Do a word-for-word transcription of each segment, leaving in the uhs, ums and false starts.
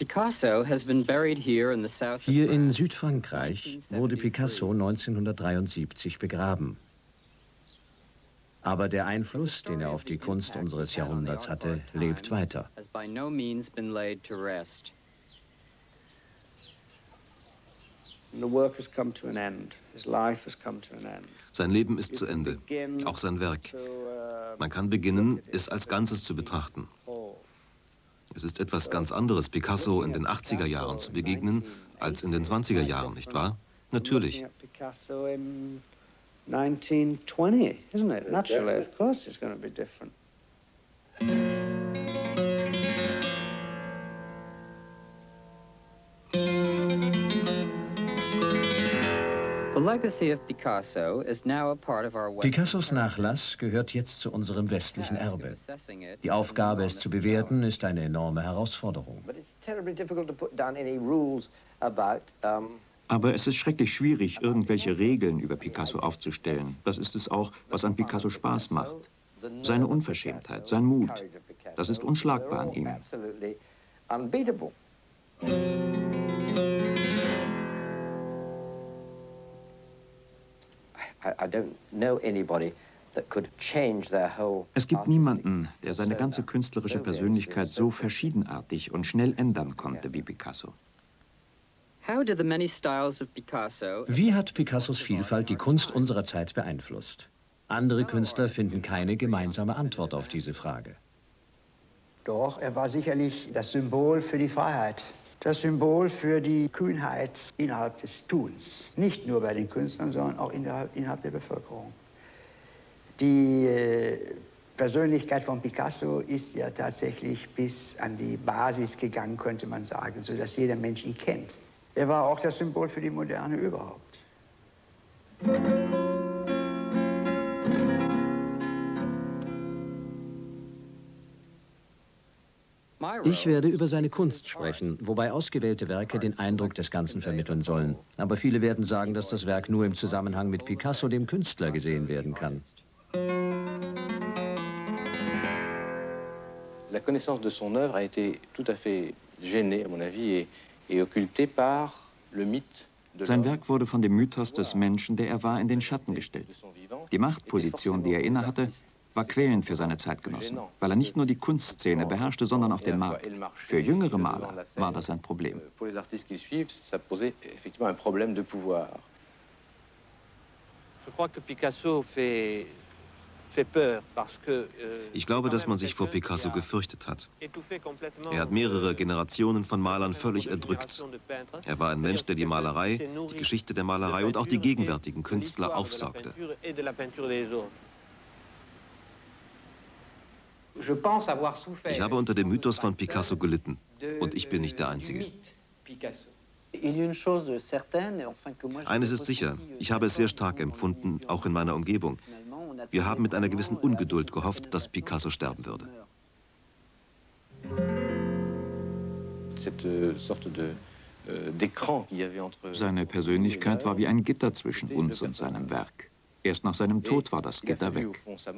Hier in Südfrankreich wurde Picasso neunzehnhundertdreiundsiebzig begraben. Aber der Einfluss, den er auf die Kunst unseres Jahrhunderts hatte, lebt weiter. Sein Leben ist zu Ende, auch sein Werk. Man kann beginnen, es als Ganzes zu betrachten. Es ist etwas ganz anderes, Picasso in den achtziger Jahren zu begegnen, als in den zwanziger Jahren, nicht wahr? Natürlich. nineteen twenty, isn't it? Naturally, of course it's going to be different. Picassos Nachlass gehört jetzt zu unserem westlichen Erbe. Die Aufgabe, es zu bewerten, ist eine enorme Herausforderung. Aber es ist schrecklich schwierig, irgendwelche Regeln über Picasso aufzustellen. Das ist es auch, was an Picasso Spaß macht. Seine Unverschämtheit, sein Mut, das ist unschlagbar an ihm. Es gibt niemanden, der seine ganze künstlerische Persönlichkeit so verschiedenartig und schnell ändern konnte wie Picasso. Wie hat Picassos Vielfalt die Kunst unserer Zeit beeinflusst? Andere Künstler finden keine gemeinsame Antwort auf diese Frage. Doch, er war sicherlich das Symbol für die Freiheit. Das Symbol für die Kühnheit innerhalb des Tuns. Nicht nur bei den Künstlern, sondern auch innerhalb, innerhalb der Bevölkerung. Die äh, Persönlichkeit von Picasso ist ja tatsächlich bis an die Basis gegangen, könnte man sagen, sodass jeder Mensch ihn kennt. Er war auch das Symbol für die Moderne überhaupt. Ich werde über seine Kunst sprechen, wobei ausgewählte Werke den Eindruck des Ganzen vermitteln sollen. Aber viele werden sagen, dass das Werk nur im Zusammenhang mit Picasso, dem Künstler, gesehen werden kann. La connaissance de son œuvre a été tout à fait gênée, à mon avis, et, et occultée par le mythe. Sein Werk wurde von dem Mythos des Menschen, der er war, in den Schatten gestellt. Die Machtposition, die er innehatte, war quälend für seine Zeitgenossen, weil er nicht nur die Kunstszene beherrschte, sondern auch den Markt. Für jüngere Maler war das ein Problem. Ich glaube, dass man sich vor Picasso gefürchtet hat. Er hat mehrere Generationen von Malern völlig erdrückt. Er war ein Mensch, der die Malerei, die Geschichte der Malerei und auch die gegenwärtigen Künstler aufsaugte. Ich habe unter dem Mythos von Picasso gelitten. Und ich bin nicht der Einzige. Eines ist sicher, ich habe es sehr stark empfunden, auch in meiner Umgebung. Wir haben mit einer gewissen Ungeduld gehofft, dass Picasso sterben würde. Seine Persönlichkeit war wie ein Gitter zwischen uns und seinem Werk. Erst nach seinem Tod war das Gitter weg.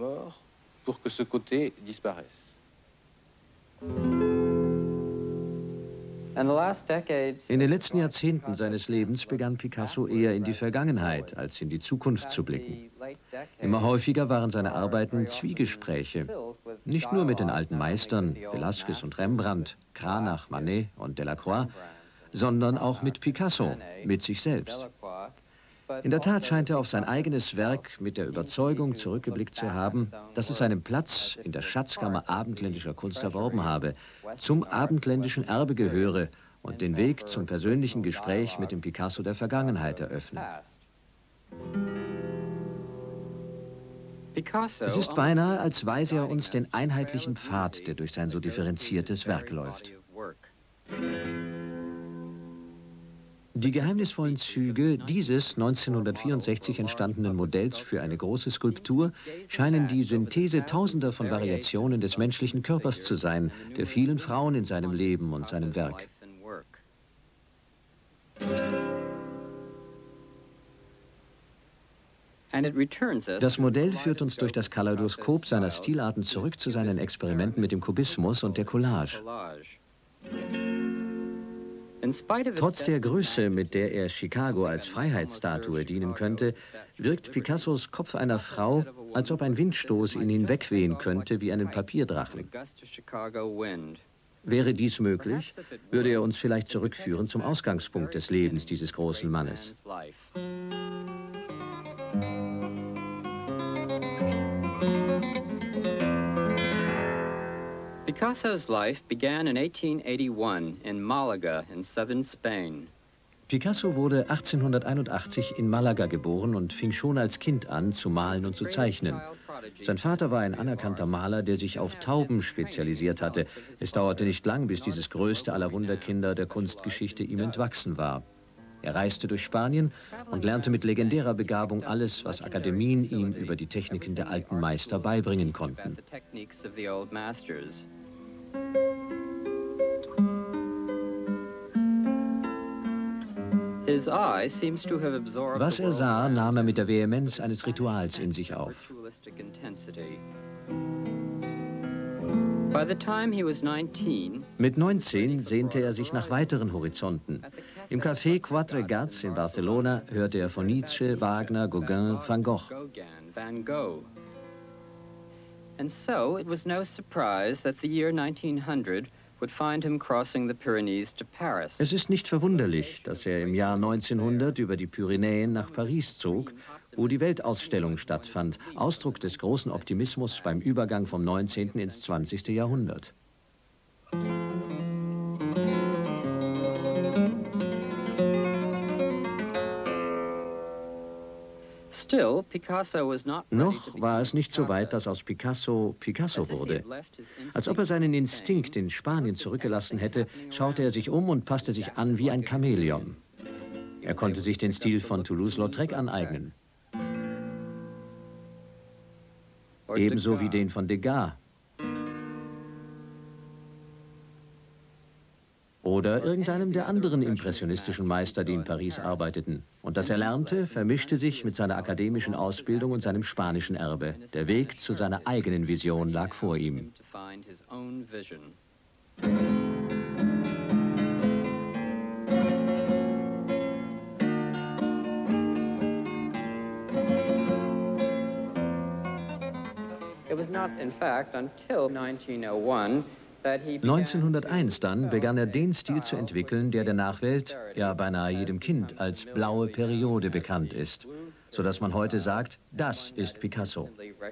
In den letzten Jahrzehnten seines Lebens begann Picasso eher in die Vergangenheit als in die Zukunft zu blicken. Immer häufiger waren seine Arbeiten Zwiegespräche, nicht nur mit den alten Meistern, Velázquez und Rembrandt, Cranach, Manet und Delacroix, sondern auch mit Picasso, mit sich selbst. In der Tat scheint er auf sein eigenes Werk mit der Überzeugung zurückgeblickt zu haben, dass es seinen Platz in der Schatzkammer abendländischer Kunst erworben habe, zum abendländischen Erbe gehöre und den Weg zum persönlichen Gespräch mit dem Picasso der Vergangenheit eröffne. Es ist beinahe, als weise er uns den einheitlichen Pfad, der durch sein so differenziertes Werk läuft. Die geheimnisvollen Züge dieses neunzehnhundertvierundsechzig entstandenen Modells für eine große Skulptur scheinen die Synthese tausender von Variationen des menschlichen Körpers zu sein, der vielen Frauen in seinem Leben und seinem Werk. Das Modell führt uns durch das Kaleidoskop seiner Stilarten zurück zu seinen Experimenten mit dem Kubismus und der Collage. Trotz der Größe, mit der er Chicago als Freiheitsstatue dienen könnte, wirkt Picassos Kopf einer Frau, als ob ein Windstoß ihn hinwegwehen könnte wie einen Papierdrachen. Wäre dies möglich, würde er uns vielleicht zurückführen zum Ausgangspunkt des Lebens dieses großen Mannes. Picasso's life began in eighteen eighty-one in Malaga in southern Spain. Picasso wurde achtzehnhunderteinundachtzig in Malaga geboren und fing schon als Kind an, zu malen und zu zeichnen. Sein Vater war ein anerkannter Maler, der sich auf Tauben spezialisiert hatte. Es dauerte nicht lang, bis dieses größte aller Wunderkinder der Kunstgeschichte ihm entwachsen war. Er reiste durch Spanien und lernte mit legendärer Begabung alles, was Akademien ihm über die Techniken der alten Meister beibringen konnten. Was er sah, nahm er mit der Vehemenz eines Rituals in sich auf. Mit neunzehn sehnte er sich nach weiteren Horizonten. Im Café Quatre Gats in Barcelona hörte er von Nietzsche, Wagner, Gauguin, Van Gogh. And so it was no surprise that the year nineteen hundred would find him crossing the Pyrenees to Paris. Es ist nicht verwunderlich, dass er im Jahr neunzehnhundert über die Pyrenäen nach Paris zog, wo die Weltausstellung stattfand, Ausdruck des großen Optimismus beim Übergang vom neunzehnten ins zwanzigste Jahrhundert. Noch war es nicht so weit, dass aus Picasso Picasso wurde. Als ob er seinen Instinkt in Spanien zurückgelassen hätte, schaute er sich um und passte sich an wie ein Chamäleon. Er konnte sich den Stil von Toulouse-Lautrec aneignen. Ebenso wie den von Degas. Oder irgendeinem der anderen impressionistischen Meister, die in Paris arbeiteten. Und das er lernte, vermischte sich mit seiner akademischen Ausbildung und seinem spanischen Erbe. Der Weg zu seiner eigenen Vision lag vor ihm. It was not, in fact, until nineteen oh one neunzehnhunderteins dann begann er den Stil zu entwickeln, der der Nachwelt, ja beinahe jedem Kind, als blaue Periode bekannt ist, sodass man heute sagt, das ist Picasso.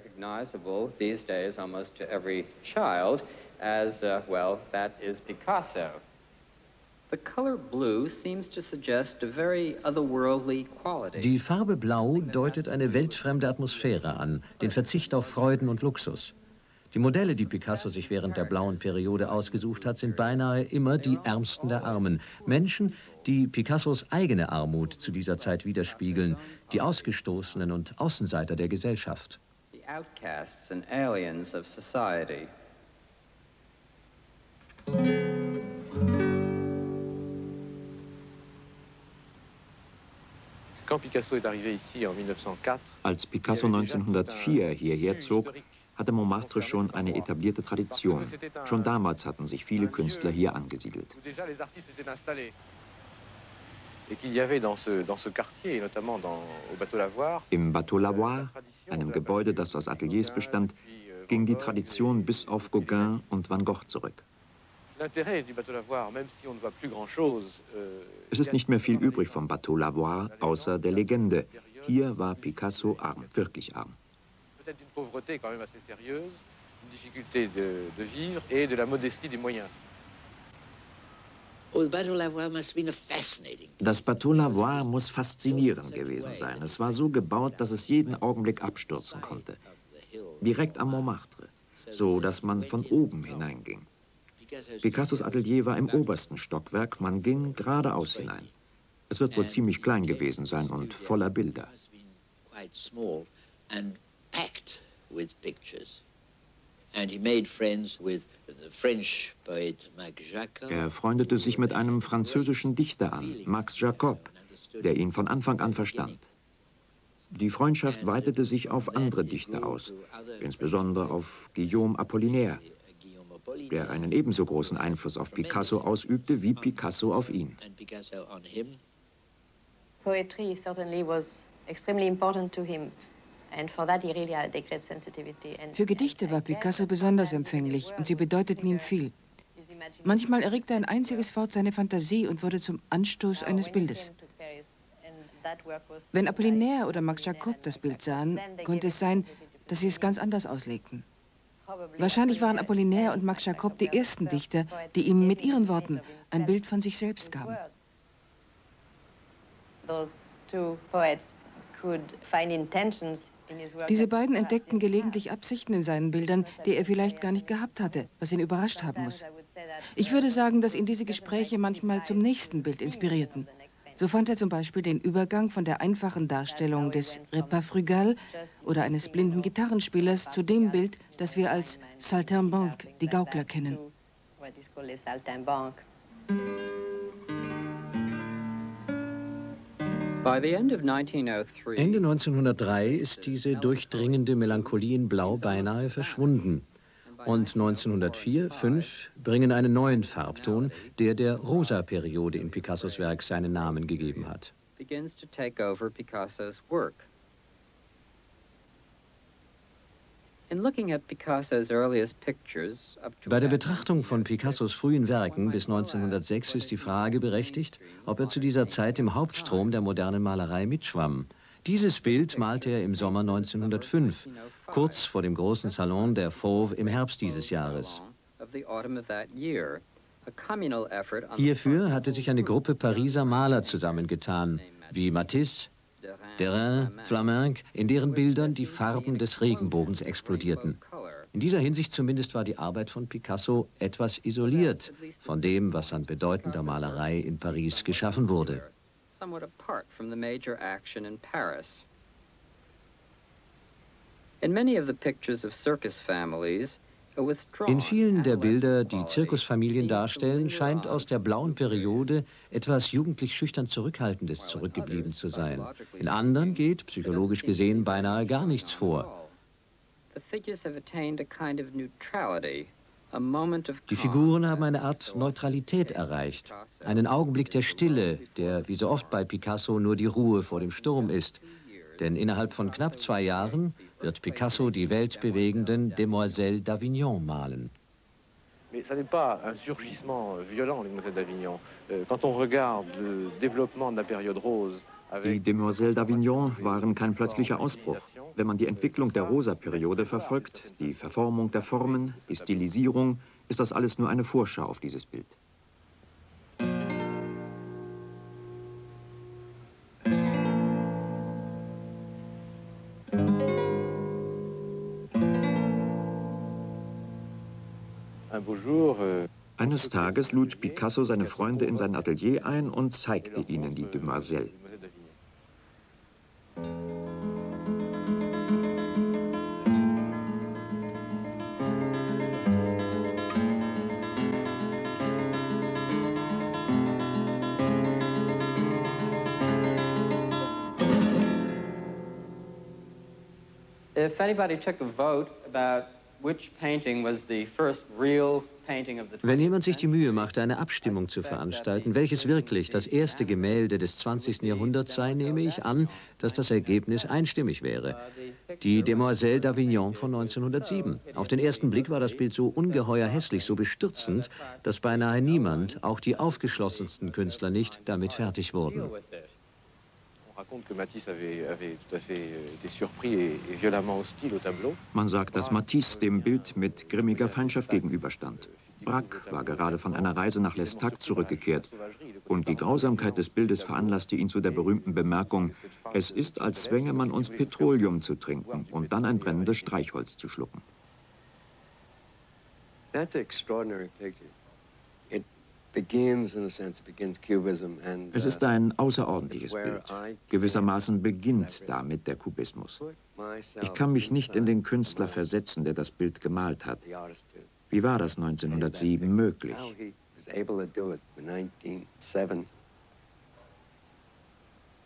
Die Farbe Blau deutet eine weltfremde Atmosphäre an, den Verzicht auf Freuden und Luxus. Die Modelle, die Picasso sich während der blauen Periode ausgesucht hat, sind beinahe immer die Ärmsten der Armen. Menschen, die Picassos eigene Armut zu dieser Zeit widerspiegeln, die Ausgestoßenen und Außenseiter der Gesellschaft. The outcasts and aliens of society. Als Picasso neunzehnhundertvier hierher zog, hatte Montmartre schon eine etablierte Tradition. Schon damals hatten sich viele Künstler hier angesiedelt. Im Bateau Lavoir, einem Gebäude, das aus Ateliers bestand, ging die Tradition bis auf Gauguin und Van Gogh zurück. Es ist nicht mehr viel übrig vom Bateau Lavoir, außer der Legende. Hier war Picasso arm, wirklich arm. Peut-être d'une pauvreté quand même assez sérieuse, une difficulté de, de vivre et de la modestie des moyens. Das Bateau Lavoir muss faszinierend gewesen sein. Es war so gebaut, dass es jeden Augenblick abstürzen konnte. Direkt am Montmartre, so dass man von oben hineinging. Picassos Atelier war im obersten Stockwerk, man ging geradeaus hinein. Es wird wohl ziemlich klein gewesen sein und voller Bilder. Packed with pictures. And he made friends with the French poet Max Jacob. Er freundete sich mit einem französischen Dichter an, Max Jacob, der ihn von Anfang an verstand. Die Freundschaft weitete sich auf andere Dichter aus, insbesondere auf Guillaume Apollinaire. der einen ebenso großen Einfluss auf Picasso ausübte wie Picasso auf ihn. Poetry certainly was extremely important to him. And for that he really had a great sensitivity. Für Gedichte war Picasso besonders empfänglich und sie bedeuteten ihm viel. Manchmal erregte ein einziges Wort seine Fantasie und wurde zum Anstoß eines Bildes. Wenn Apollinaire oder Max Jacob das Bild sahen, konnte es sein, dass sie es ganz anders auslegten. Wahrscheinlich waren Apollinaire und Max Jacob die ersten Dichter, die ihm mit ihren Worten ein Bild von sich selbst gaben. Diese beiden entdeckten gelegentlich Absichten in seinen Bildern, die er vielleicht gar nicht gehabt hatte, was ihn überrascht haben muss. Ich würde sagen, dass ihn diese Gespräche manchmal zum nächsten Bild inspirierten. So fand er zum Beispiel den Übergang von der einfachen Darstellung des Repas frugal oder eines blinden Gitarrenspielers zu dem Bild, das wir als Saltimbanque, die Gaukler, kennen. Ende neunzehnhundertdrei ist diese durchdringende Melancholie in Blau beinahe verschwunden. Und neunzehnhundertvier fünf bringen einen neuen Farbton, der der Rosa-Periode in Picassos Werk seinen Namen gegeben hat. Bei der Betrachtung von Picassos frühen Werken bis neunzehnhundertsechs ist die Frage berechtigt, ob er zu dieser Zeit im Hauptstrom der modernen Malerei mitschwamm. Dieses Bild malte er im Sommer neunzehnhundertfünf, kurz vor dem großen Salon der Fauve im Herbst dieses Jahres. Hierfür hatte sich eine Gruppe Pariser Maler zusammengetan, wie Matisse, Derain, Flamenc, in deren Bildern die Farben des Regenbogens explodierten. In dieser Hinsicht zumindest war die Arbeit von Picasso etwas isoliert von dem, was an bedeutender Malerei in Paris geschaffen wurde. In vielen der Bilder, die Zirkusfamilien darstellen, scheint aus der blauen Periode etwas jugendlich schüchtern Zurückhaltendes zurückgeblieben zu sein. In anderen geht, psychologisch gesehen, beinahe gar nichts vor. Die Figuren haben eine Art Neutralität erreicht, einen Augenblick der Stille, der wie so oft bei Picasso nur die Ruhe vor dem Sturm ist. Denn innerhalb von knapp zwei Jahren wird Picasso die weltbewegenden Demoiselles d'Avignon malen. Mais ça n'est pas un surgissement violent, les Demoiselles d'Avignon. Quand on regarde le développement de la période rose. Die Demoiselles d'Avignon waren kein plötzlicher Ausbruch. Wenn man die Entwicklung der Rosa-Periode verfolgt, die Verformung der Formen, die Stilisierung, ist das alles nur eine Vorschau auf dieses Bild. Eines Tages lud Picasso seine Freunde in sein Atelier ein und zeigte ihnen die Demoiselles. If anybody took a vote about which painting was the first real painting of the Wenn jemand sich die Mühe machte, eine Abstimmung zu veranstalten, welches wirklich das erste Gemälde des zwanzigsten Jahrhunderts sei, nehme ich an, dass das Ergebnis einstimmig wäre. Die Demoiselles d'Avignon von neunzehnhundertsieben. Auf den ersten Blick war das Bild so ungeheuer hässlich, so bestürzend, dass beinahe niemand, auch die aufgeschlossensten Künstler nicht, damit fertig wurden. Man sagt, dass Matisse dem Bild mit grimmiger Feindschaft gegenüberstand. Braque war gerade von einer Reise nach L'Estaque zurückgekehrt. Und die Grausamkeit des Bildes veranlasste ihn zu der berühmten Bemerkung, es ist, als zwänge man uns Petroleum zu trinken und dann ein brennendes Streichholz zu schlucken. That's an extraordinary picture. Es ist ein außerordentliches Bild. Gewissermaßen beginnt damit der Kubismus. Ich kann mich nicht in den Künstler versetzen, der das Bild gemalt hat. Wie war das neunzehnhundertsieben möglich?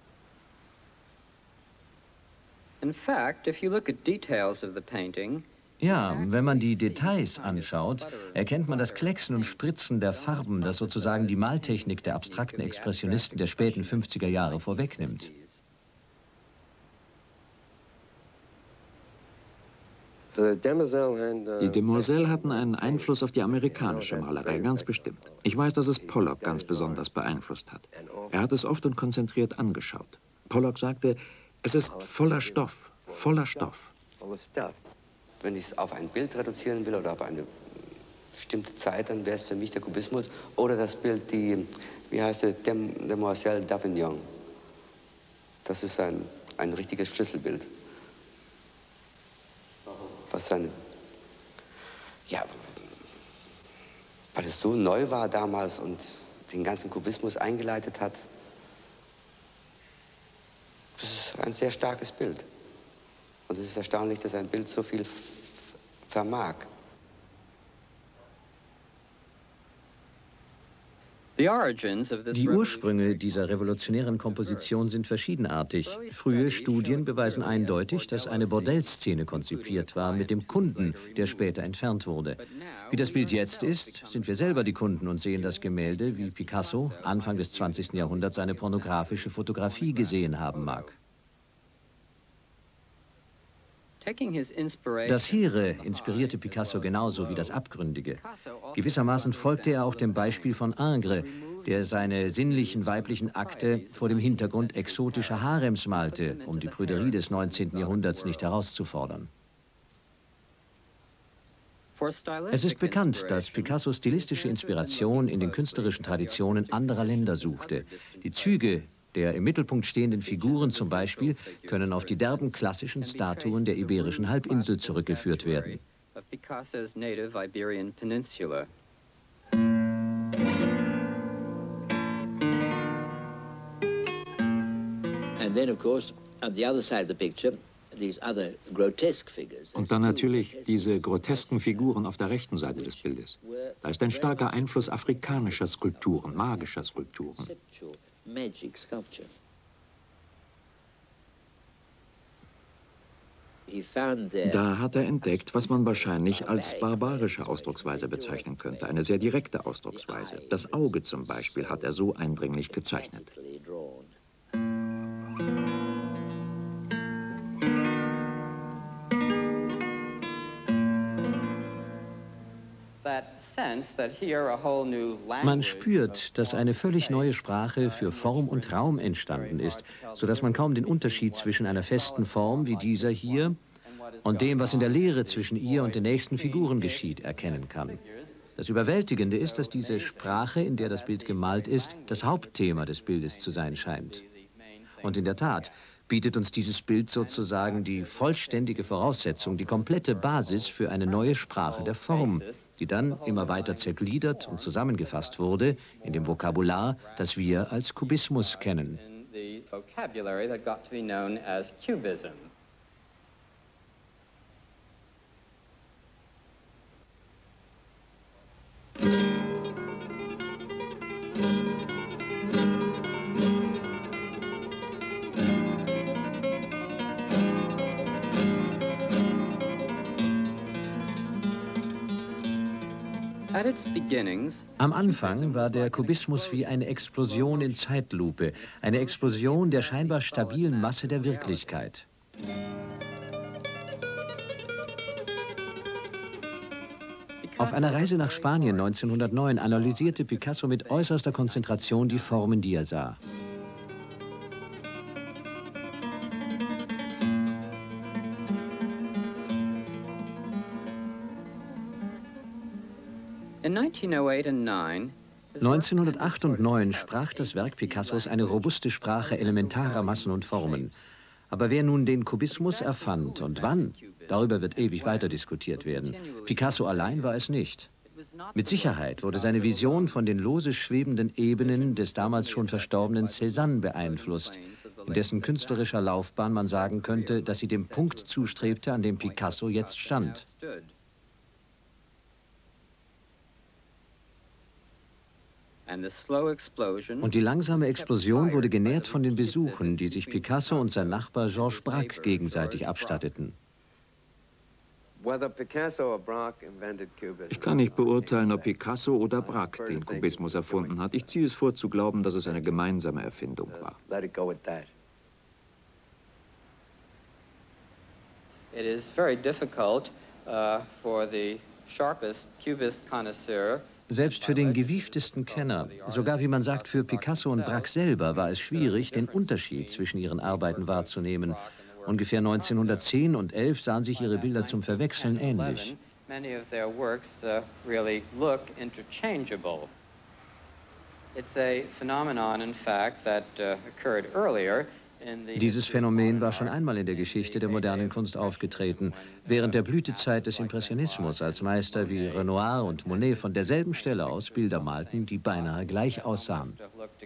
In fact, if you look at details of the painting, Ja, wenn man die Details anschaut, erkennt man das Klecksen und Spritzen der Farben, das sozusagen die Maltechnik der abstrakten Expressionisten der späten fünfziger Jahre vorwegnimmt. Die Demoiselles hatten einen Einfluss auf die amerikanische Malerei, ganz bestimmt. Ich weiß, dass es Pollock ganz besonders beeinflusst hat. Er hat es oft und konzentriert angeschaut. Pollock sagte, es ist voller Stoff, voller Stoff. Wenn ich es auf ein Bild reduzieren will oder auf eine bestimmte Zeit, dann wäre es für mich der Kubismus oder das Bild, die, wie heißt es, Dem, Demoiselle d'Avignon. Das ist ein, ein richtiges Schlüsselbild. Was dann, ja, weil es so neu war damals und den ganzen Kubismus eingeleitet hat. Das ist ein sehr starkes Bild. Und es ist erstaunlich, dass ein Bild so viel vermag. Die Ursprünge dieser revolutionären Komposition sind verschiedenartig. Frühe Studien beweisen eindeutig, dass eine Bordellszene konzipiert war mit dem Kunden, der später entfernt wurde. Wie das Bild jetzt ist, sind wir selber die Kunden und sehen das Gemälde, wie Picasso Anfang des zwanzigsten Jahrhunderts eine pornografische Fotografie gesehen haben mag. Das Hehre inspirierte Picasso genauso wie das Abgründige. Gewissermaßen folgte er auch dem Beispiel von Ingres, der seine sinnlichen weiblichen Akte vor dem Hintergrund exotischer Harems malte, um die Prüderie des neunzehnten Jahrhunderts nicht herauszufordern. Es ist bekannt, dass Picasso stilistische Inspiration in den künstlerischen Traditionen anderer Länder suchte. Die Züge der im Mittelpunkt stehenden Figuren zum Beispiel können auf die derben klassischen Statuen der Iberischen Halbinsel zurückgeführt werden. Und dann natürlich diese grotesken Figuren auf der rechten Seite des Bildes. Da ist ein starker Einfluss afrikanischer Skulpturen, magischer Skulpturen. Magic sculpture. Da hat er entdeckt, was man wahrscheinlich als barbarische Ausdrucksweise bezeichnen könnte, eine sehr direkte Ausdrucksweise. Das Auge zum Beispiel hat er so eindringlich gezeichnet. Man spürt, dass eine völlig neue Sprache für Form und Raum entstanden ist, sodass man kaum den Unterschied zwischen einer festen Form wie dieser hier und dem, was in der Leere zwischen ihr und den nächsten Figuren geschieht, erkennen kann. Das Überwältigende ist, dass diese Sprache, in der das Bild gemalt ist, das Hauptthema des Bildes zu sein scheint. Und in der Tat bietet uns dieses Bild sozusagen die vollständige Voraussetzung, die komplette Basis für eine neue Sprache der Form, die dann immer weiter zergliedert und zusammengefasst wurde in dem Vokabular, das wir als Kubismus kennen. Am Anfang war der Kubismus wie eine Explosion in Zeitlupe, eine Explosion der scheinbar stabilen Masse der Wirklichkeit. Auf einer Reise nach Spanien neunzehnhundertneun analysierte Picasso mit äußerster Konzentration die Formen, die er sah. neunzehnhundertacht und neun sprach das Werk Picassos eine robuste Sprache elementarer Massen und Formen. Aber wer nun den Kubismus erfand und wann, darüber wird ewig weiter diskutiert werden. Picasso allein war es nicht. Mit Sicherheit wurde seine Vision von den lose schwebenden Ebenen des damals schon verstorbenen Cézanne beeinflusst, in dessen künstlerischer Laufbahn man sagen könnte, dass sie dem Punkt zustrebte, an dem Picasso jetzt stand. Und die langsame Explosion wurde genährt von den Besuchen, die sich Picasso und sein Nachbar Georges Braque gegenseitig abstatteten. Ich kann nicht beurteilen, ob Picasso oder Braque den Kubismus erfunden hat. Ich ziehe es vor zu glauben, dass es eine gemeinsame Erfindung war. It is very difficult uh, for the sharpest Cubist connoisseur. Selbst für den gewieftesten Kenner, sogar wie man sagt für Picasso und Braque selber, war es schwierig, den Unterschied zwischen ihren Arbeiten wahrzunehmen. Ungefähr neunzehnhundertzehn und elf sahen sich ihre Bilder zum Verwechseln ähnlich. Many of their works uh, really look interchangeable. It's a phenomenon, in fact, that uh, occurred earlier. Dieses Phänomen war schon einmal in der Geschichte der modernen Kunst aufgetreten, während der Blütezeit des Impressionismus, als Meister wie Renoir und Monet von derselben Stelle aus Bilder malten, die beinahe gleich aussahen.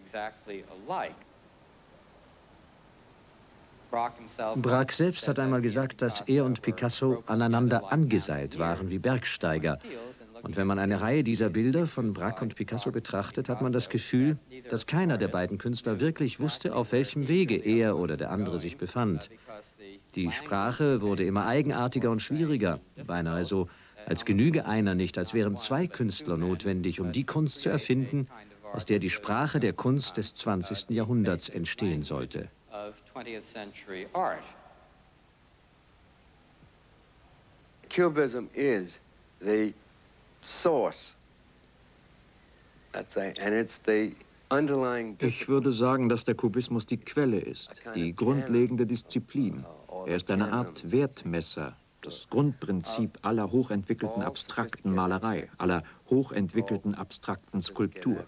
Braque selbst hat einmal gesagt, dass er und Picasso aneinander angeseilt waren wie Bergsteiger. Und wenn man eine Reihe dieser Bilder von Braque und Picasso betrachtet, hat man das Gefühl, dass keiner der beiden Künstler wirklich wusste, auf welchem Wege er oder der andere sich befand. Die Sprache wurde immer eigenartiger und schwieriger, beinahe so, als genüge einer nicht, als wären zwei Künstler notwendig, um die Kunst zu erfinden, aus der die Sprache der Kunst des zwanzigsten Jahrhunderts entstehen sollte. Cubism is the source. That's a, and it's the underlying discipline. Ich würde sagen, dass der Kubismus die Quelle ist, die grundlegende Disziplin. Er ist eine Art Wertmesser, das Grundprinzip aller hochentwickelten abstrakten Malerei, aller hochentwickelten abstrakten Skulptur.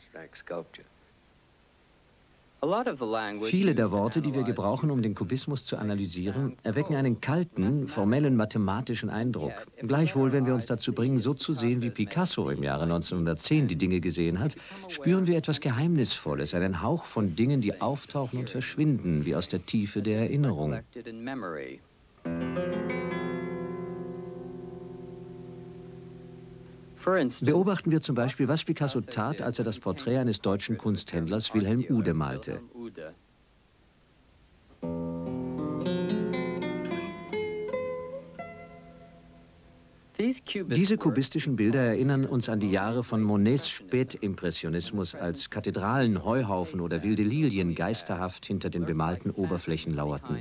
Viele der Worte, die wir gebrauchen, um den Kubismus zu analysieren, erwecken einen kalten, formellen, mathematischen Eindruck. Gleichwohl, wenn wir uns dazu bringen, so zu sehen, wie Picasso im Jahre neunzehnhundertzehn die Dinge gesehen hat, spüren wir etwas Geheimnisvolles, einen Hauch von Dingen, die auftauchen und verschwinden, wie aus der Tiefe der Erinnerung. Beobachten wir zum Beispiel, was Picasso tat, als er das Porträt eines deutschen Kunsthändlers Wilhelm Uhde malte. Diese kubistischen Bilder erinnern uns an die Jahre von Monets Spätimpressionismus, als Kathedralen, Heuhaufen oder wilde Lilien geisterhaft hinter den bemalten Oberflächen lauerten.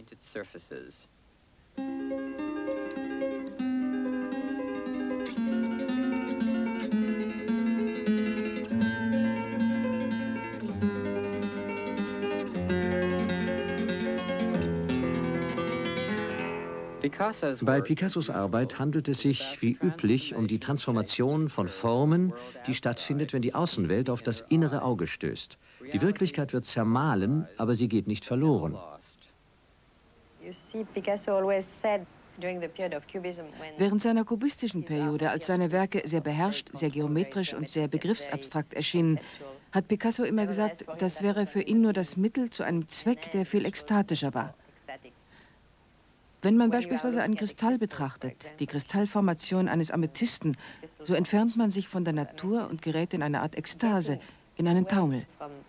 Bei Picassos Arbeit handelt es sich, wie üblich, um die Transformation von Formen, die stattfindet, wenn die Außenwelt auf das innere Auge stößt. Die Wirklichkeit wird zermahlen, aber sie geht nicht verloren. Während seiner kubistischen Periode, als seine Werke sehr beherrscht, sehr geometrisch und sehr begriffsabstrakt erschienen, hat Picasso immer gesagt, das wäre für ihn nur das Mittel zu einem Zweck, der viel ekstatischer war. Wenn man beispielsweise einen Kristall betrachtet, die Kristallformation eines Amethysten, so entfernt man sich von der Natur und gerät in eine Art Ekstase, in einen Taumel.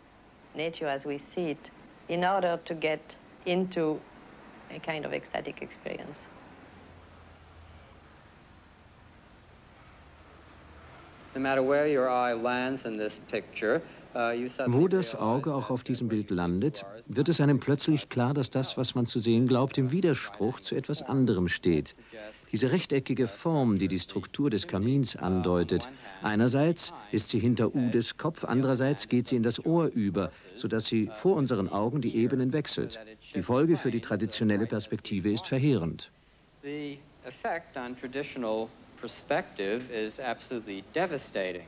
No matter where your eye lands in this picture, wo das Auge auch auf diesem Bild landet, wird es einem plötzlich klar, dass das, was man zu sehen glaubt, im Widerspruch zu etwas anderem steht. Diese rechteckige Form, die die Struktur des Kamins andeutet. Einerseits ist sie hinter Uhdes Kopf, andererseits geht sie in das Ohr über, sodass sie vor unseren Augen die Ebenen wechselt. Die Folge für die traditionelle Perspektive ist verheerend. The effect on traditional perspective is absolutely devastating.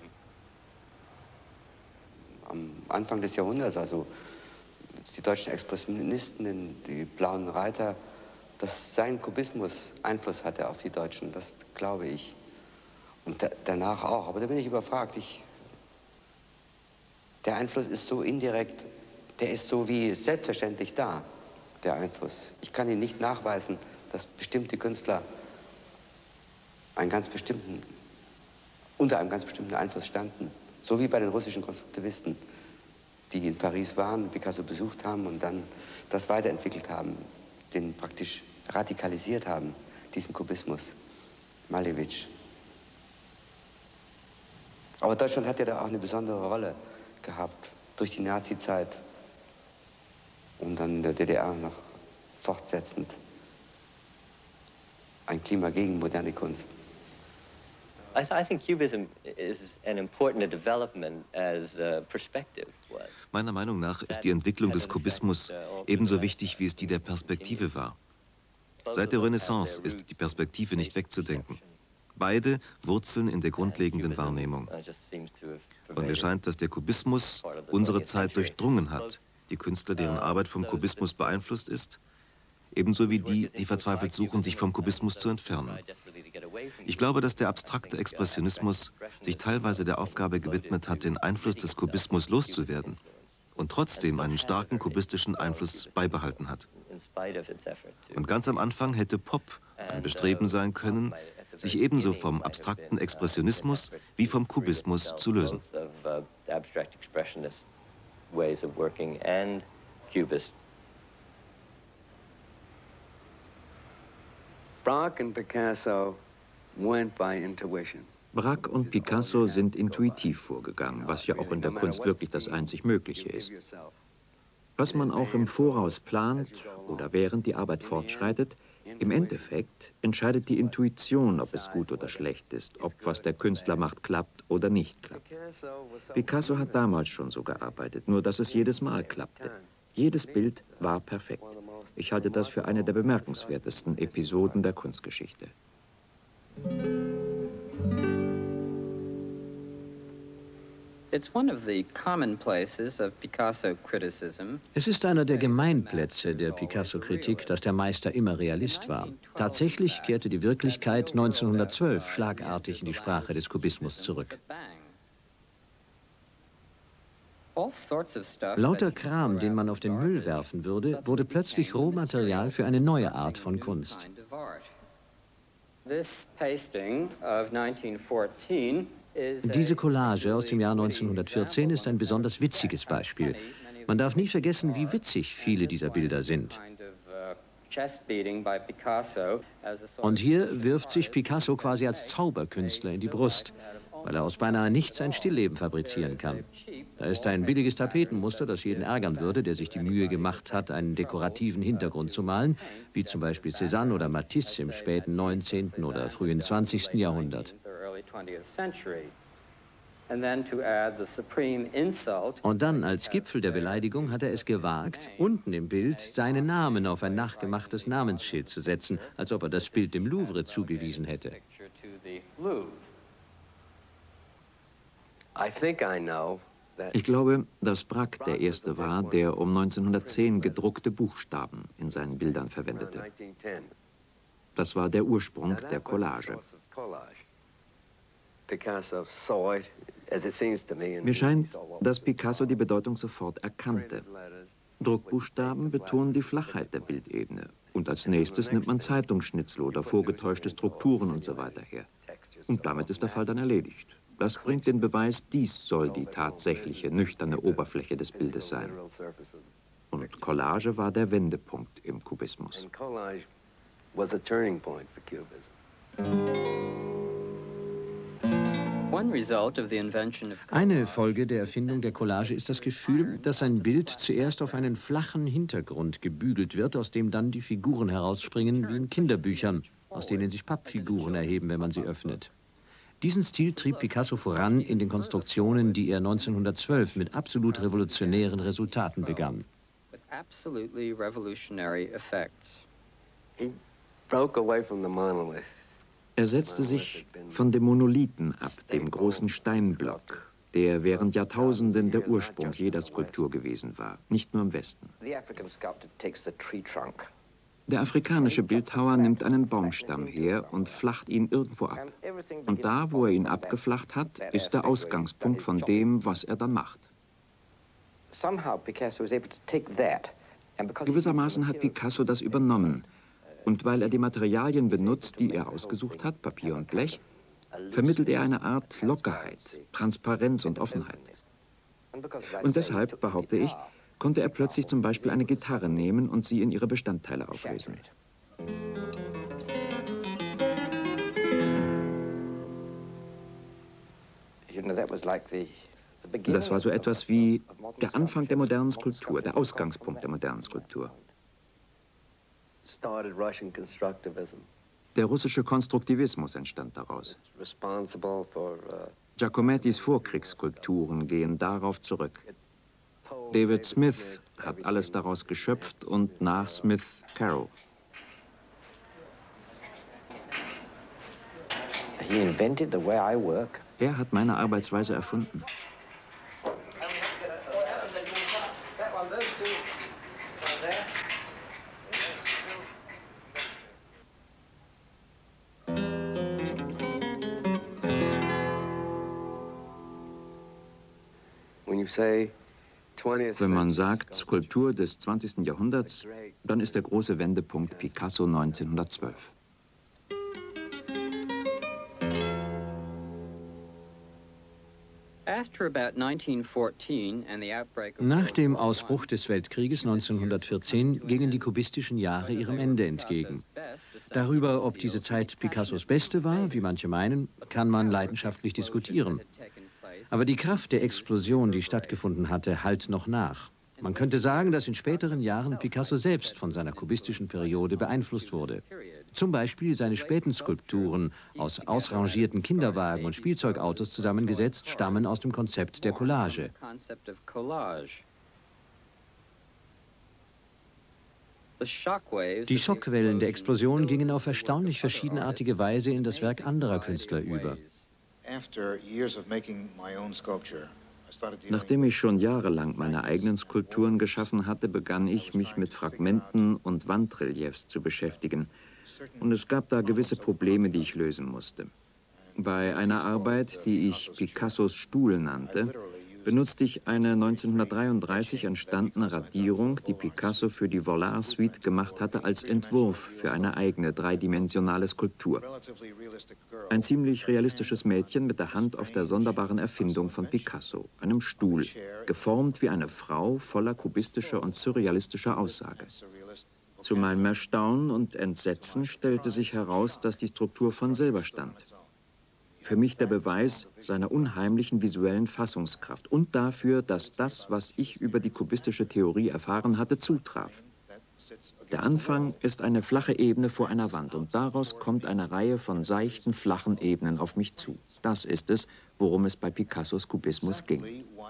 Am Anfang des Jahrhunderts, also die deutschen Expressionisten, die blauen Reiter, dass sein Kubismus Einfluss hatte auf die Deutschen, das glaube ich. Und da, danach auch, aber da bin ich überfragt. Ich, der Einfluss ist so indirekt, der ist so wie selbstverständlich da, der Einfluss. Ich kann ihn nicht nachweisen, dass bestimmte Künstler einen ganz bestimmten, unter einem ganz bestimmten Einfluss standen. So wie bei den russischen Konstruktivisten, die in Paris waren, Picasso besucht haben und dann das weiterentwickelt haben, den praktisch radikalisiert haben, diesen Kubismus. Malevich. Aber Deutschland hat ja da auch eine besondere Rolle gehabt, durch die Nazi-Zeit und dann in der D D R noch fortsetzend. Ein Klima gegen moderne Kunst. I, th I think Cubism is an important development as uh, perspective was. Meiner Meinung nach ist die Entwicklung des Kubismus ebenso wichtig, wie es die der Perspektive war. Seit der Renaissance ist die Perspektive nicht wegzudenken. Beide wurzeln in der grundlegenden Wahrnehmung. Und mir scheint, dass der Kubismus unsere Zeit durchdrungen hat. Die Künstler, deren Arbeit vom Kubismus beeinflusst ist, ebenso wie die, die verzweifelt suchen, sich vom Kubismus zu entfernen. Ich glaube, dass der abstrakte Expressionismus sich teilweise der Aufgabe gewidmet hat, den Einfluss des Kubismus loszuwerden und trotzdem einen starken kubistischen Einfluss beibehalten hat. Und ganz am Anfang hätte Pop ein Bestreben sein können, sich ebenso vom abstrakten Expressionismus wie vom Kubismus zu lösen. Braque and Picasso went by intuition. Braque und Picasso sind intuitiv vorgegangen, was ja auch in der Kunst wirklich das einzig Mögliche ist. Was man auch im Voraus plant oder während die Arbeit fortschreitet, im Endeffekt entscheidet die Intuition, ob es gut oder schlecht ist, ob was der Künstler macht, klappt oder nicht klappt. Picasso hat damals schon so gearbeitet, nur dass es jedes Mal klappte. Jedes Bild war perfekt. Ich halte das für eine der bemerkenswertesten Episoden der Kunstgeschichte. Es ist einer der Gemeinplätze der Picasso-Kritik, dass der Meister immer Realist war. Tatsächlich kehrte die Wirklichkeit neunzehnhundertzwölf schlagartig in die Sprache des Kubismus zurück. Lauter Kram, den man auf den Müll werfen würde, wurde plötzlich Rohmaterial für eine neue Art von Kunst. Diese Collage aus dem Jahr neunzehnhundertvierzehn ist ein besonders witziges Beispiel. Man darf nie vergessen, wie witzig viele dieser Bilder sind. Und hier wirft sich Picasso quasi als Zauberkünstler in die Brust, weil er aus beinahe nichts ein Stillleben fabrizieren kann. Da ist ein billiges Tapetenmuster, das jeden ärgern würde, der sich die Mühe gemacht hat, einen dekorativen Hintergrund zu malen, wie zum Beispiel Cézanne oder Matisse im späten neunzehnten oder frühen zwanzigsten Jahrhundert. Und dann, als Gipfel der Beleidigung, hat er es gewagt, unten im Bild seinen Namen auf ein nachgemachtes Namensschild zu setzen, als ob er das Bild dem Louvre zugewiesen hätte. Ich glaube, dass Braque der Erste war, der um neunzehnhundertzehn gedruckte Buchstaben in seinen Bildern verwendete. Das war der Ursprung der Collage. Mir scheint, dass Picasso die Bedeutung sofort erkannte. Druckbuchstaben betonen die Flachheit der Bildebene. Und als nächstes nimmt man Zeitungsschnitzel oder vorgetäuschte Strukturen und so weiter her. Und damit ist der Fall dann erledigt. Das bringt den Beweis, dies soll die tatsächliche, nüchterne Oberfläche des Bildes sein. Und Collage war der Wendepunkt im Kubismus. Eine Folge der Erfindung der Collage ist das Gefühl, dass ein Bild zuerst auf einen flachen Hintergrund gebügelt wird, aus dem dann die Figuren herausspringen wie in Kinderbüchern, aus denen sich Pappfiguren erheben, wenn man sie öffnet. Diesen Stil trieb Picasso voran in den Konstruktionen, die er neunzehnhundertzwölf mit absolut revolutionären Resultaten begann. Er setzte sich von dem Monolithen ab, dem großen Steinblock, der während Jahrtausenden der Ursprung jeder Skulptur gewesen war, nicht nur im Westen. Der afrikanische Bildhauer nimmt einen Baumstamm her und flacht ihn irgendwo ab. Und da, wo er ihn abgeflacht hat, ist der Ausgangspunkt von dem, was er dann macht. Gewissermaßen hat Picasso das übernommen. Und weil er die Materialien benutzt, die er ausgesucht hat, Papier und Blech, vermittelt er eine Art Lockerheit, Transparenz und Offenheit. Und deshalb, behaupte ich, konnte er plötzlich zum Beispiel eine Gitarre nehmen und sie in ihre Bestandteile auflösen. Das war so etwas wie der Anfang der modernen Skulptur, der Ausgangspunkt der modernen Skulptur. Der russische Konstruktivismus entstand daraus. Giacomettis Vorkriegsskulpturen gehen darauf zurück. David Smith hat alles daraus geschöpft und nach Smith Carroll. Er hat meine Arbeitsweise erfunden. Wenn man sagt Skulptur des zwanzigsten Jahrhunderts, dann ist der große Wendepunkt Picasso neunzehnhundertzwölf. Nach dem Ausbruch des Weltkrieges neunzehnhundertvierzehn gingen die kubistischen Jahre ihrem Ende entgegen. Darüber, ob diese Zeit Picassos beste war, wie manche meinen, kann man leidenschaftlich diskutieren. Aber die Kraft der Explosion, die stattgefunden hatte, hallt noch nach. Man könnte sagen, dass in späteren Jahren Picasso selbst von seiner kubistischen Periode beeinflusst wurde. Zum Beispiel seine späten Skulpturen, aus ausrangierten Kinderwagen und Spielzeugautos zusammengesetzt, stammen aus dem Konzept der Collage. Die Schockwellen der Explosion gingen auf erstaunlich verschiedenartige Weise in das Werk anderer Künstler über. Nachdem ich schon jahrelang meine eigenen Skulpturen geschaffen hatte, begann ich, mich mit Fragmenten und Wandreliefs zu beschäftigen. Und es gab da gewisse Probleme, die ich lösen musste. Bei einer Arbeit, die ich Picassos Stuhl nannte, benutzte ich eine neunzehnhundertdreiunddreißig entstandene Radierung, die Picasso für die Vollard-Suite gemacht hatte, als Entwurf für eine eigene dreidimensionale Skulptur. Ein ziemlich realistisches Mädchen mit der Hand auf der sonderbaren Erfindung von Picasso, einem Stuhl, geformt wie eine Frau voller kubistischer und surrealistischer Aussage. Zu meinem Erstaunen und Entsetzen stellte sich heraus, dass die Struktur von Silber stammt. Für mich der Beweis seiner unheimlichen visuellen Fassungskraft und dafür, dass das, was ich über die kubistische Theorie erfahren hatte, zutraf. Der Anfang ist eine flache Ebene vor einer Wand und daraus kommt eine Reihe von seichten, flachen Ebenen auf mich zu. Das ist es, worum es bei Picassos Kubismus ging.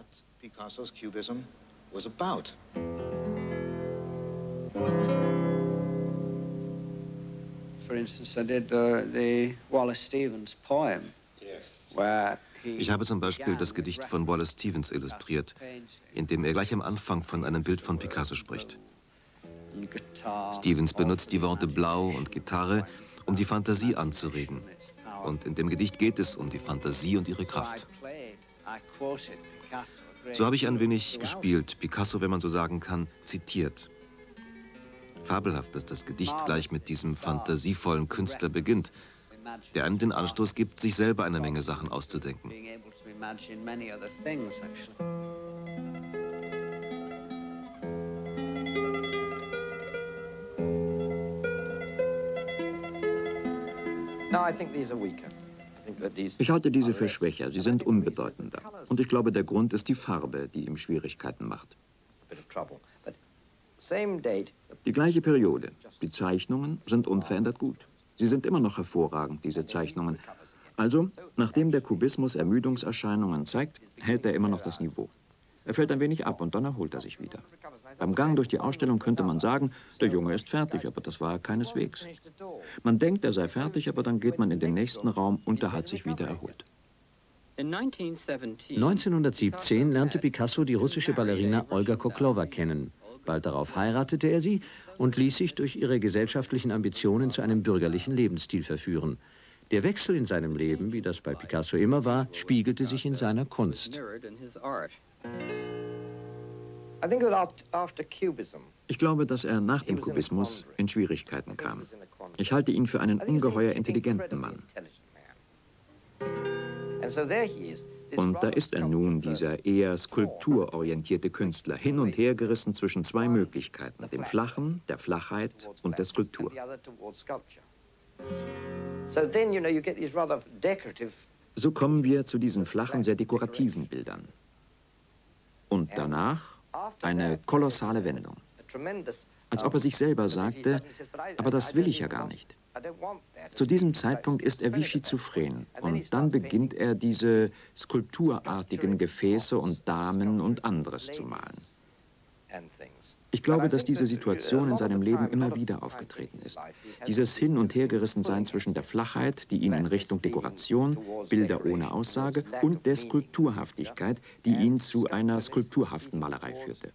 For instance, I did the, the Wallace Stevens poem. Ich habe zum Beispiel das Gedicht von Wallace Stevens illustriert, in dem er gleich am Anfang von einem Bild von Picasso spricht. Stevens benutzt die Worte Blau und Gitarre, um die Fantasie anzuregen. Und in dem Gedicht geht es um die Fantasie und ihre Kraft. So habe ich ein wenig gespielt, Picasso, wenn man so sagen kann, zitiert. Fabelhaft, dass das Gedicht gleich mit diesem fantasievollen Künstler beginnt, der einem den Anstoß gibt, sich selber eine Menge Sachen auszudenken. Ich halte diese für schwächer, sie sind unbedeutender. Und ich glaube, der Grund ist die Farbe, die ihm Schwierigkeiten macht. Die gleiche Periode, die Zeichnungen sind unverändert gut. Sie sind immer noch hervorragend, diese Zeichnungen. Also, nachdem der Kubismus Ermüdungserscheinungen zeigt, hält er immer noch das Niveau. Er fällt ein wenig ab und dann erholt er sich wieder. Beim Gang durch die Ausstellung könnte man sagen, der Junge ist fertig, aber das war er keineswegs. Man denkt, er sei fertig, aber dann geht man in den nächsten Raum und er hat sich wieder erholt. neunzehnhundertsiebzehn lernte Picasso die russische Ballerina Olga Koklova kennen. Bald darauf heiratete er sie und ließ sich durch ihre gesellschaftlichen Ambitionen zu einem bürgerlichen Lebensstil verführen. Der Wechsel in seinem Leben, wie das bei Picasso immer war, spiegelte sich in seiner Kunst. Ich glaube, dass er nach dem Kubismus in Schwierigkeiten kam. Ich halte ihn für einen ungeheuer intelligenten Mann. Und da ist er nun, dieser eher skulpturorientierte Künstler, hin und her gerissen zwischen zwei Möglichkeiten, dem Flachen, der Flachheit und der Skulptur. So kommen wir zu diesen flachen, sehr dekorativen Bildern. Und danach eine kolossale Wendung. Als ob er sich selber sagte, aber das will ich ja gar nicht. Zu diesem Zeitpunkt ist er wie schizophren und dann beginnt er, diese skulpturartigen Gefäße und Damen und anderes zu malen. Ich glaube, dass diese Situation in seinem Leben immer wieder aufgetreten ist. Dieses Hin- und Hergerissensein zwischen der Flachheit, die ihn in Richtung Dekoration, Bilder ohne Aussage, und der Skulpturhaftigkeit, die ihn zu einer skulpturhaften Malerei führte.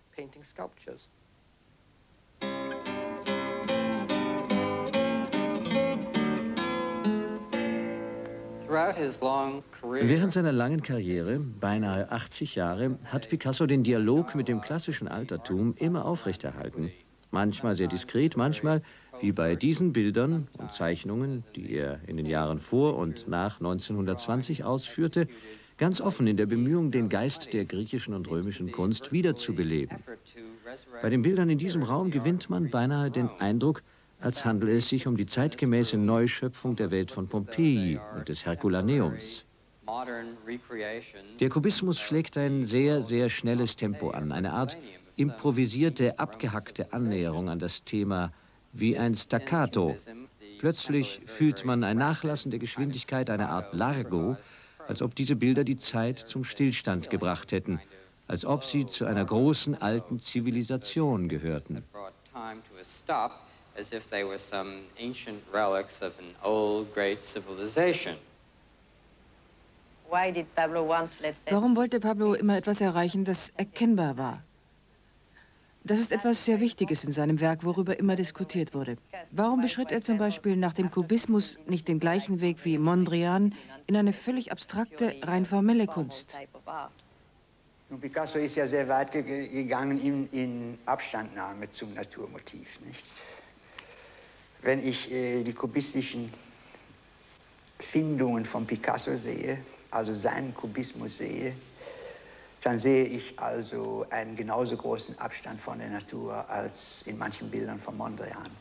Während seiner langen Karriere, beinahe achtzig Jahre, hat Picasso den Dialog mit dem klassischen Altertum immer aufrechterhalten. Manchmal sehr diskret, manchmal, wie bei diesen Bildern und Zeichnungen, die er in den Jahren vor und nach neunzehnhundertzwanzig ausführte, ganz offen in der Bemühung, den Geist der griechischen und römischen Kunst wiederzubeleben. Bei den Bildern in diesem Raum gewinnt man beinahe den Eindruck, als handele es sich um die zeitgemäße Neuschöpfung der Welt von Pompeji und des Herkulaneums. Der Kubismus schlägt ein sehr, sehr schnelles Tempo an, eine Art improvisierte, abgehackte Annäherung an das Thema, wie ein Staccato. Plötzlich fühlt man ein Nachlassen der Geschwindigkeit, eine Art Largo, als ob diese Bilder die Zeit zum Stillstand gebracht hätten, als ob sie zu einer großen alten Zivilisation gehörten. As if they were some ancient relics of an old, great civilization. Warum wollte Pablo immer etwas erreichen, das erkennbar war? Das ist etwas sehr Wichtiges in seinem Werk, worüber immer diskutiert wurde. Warum beschritt er zum Beispiel nach dem Kubismus nicht den gleichen Weg wie Mondrian in eine völlig abstrakte, rein formelle Kunst? Nun, Picasso ist ja sehr weit ge gegangen in, in Abstandnahme zum Naturmotiv, nicht? Wenn ich äh, die kubistischen Findungen von Picasso sehe, also seinen Kubismus sehe, dann sehe ich also einen genauso großen Abstand von der Natur als in manchen Bildern von Mondrian.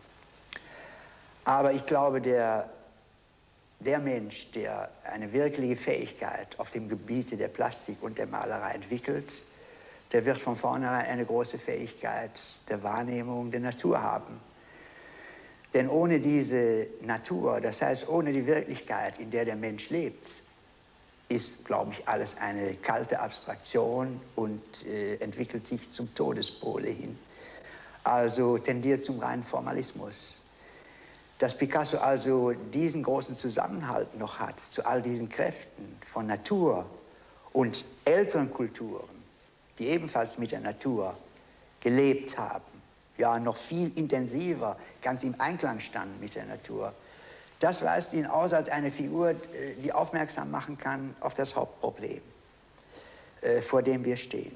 Aber ich glaube, der, der Mensch, der eine wirkliche Fähigkeit auf dem Gebiete der Plastik und der Malerei entwickelt, der wird von vornherein eine große Fähigkeit der Wahrnehmung der Natur haben. Denn ohne diese Natur, das heißt ohne die Wirklichkeit, in der der Mensch lebt, ist, glaube ich, alles eine kalte Abstraktion und äh, entwickelt sich zum Todespole hin. Also tendiert zum reinen Formalismus. Dass Picasso also diesen großen Zusammenhalt noch hat zu all diesen Kräften von Natur und älteren Kulturen, die ebenfalls mit der Natur gelebt haben, ja, noch viel intensiver, ganz im Einklang standen mit der Natur. Das weist ihn aus als eine Figur, die aufmerksam machen kann auf das Hauptproblem, äh, vor dem wir stehen.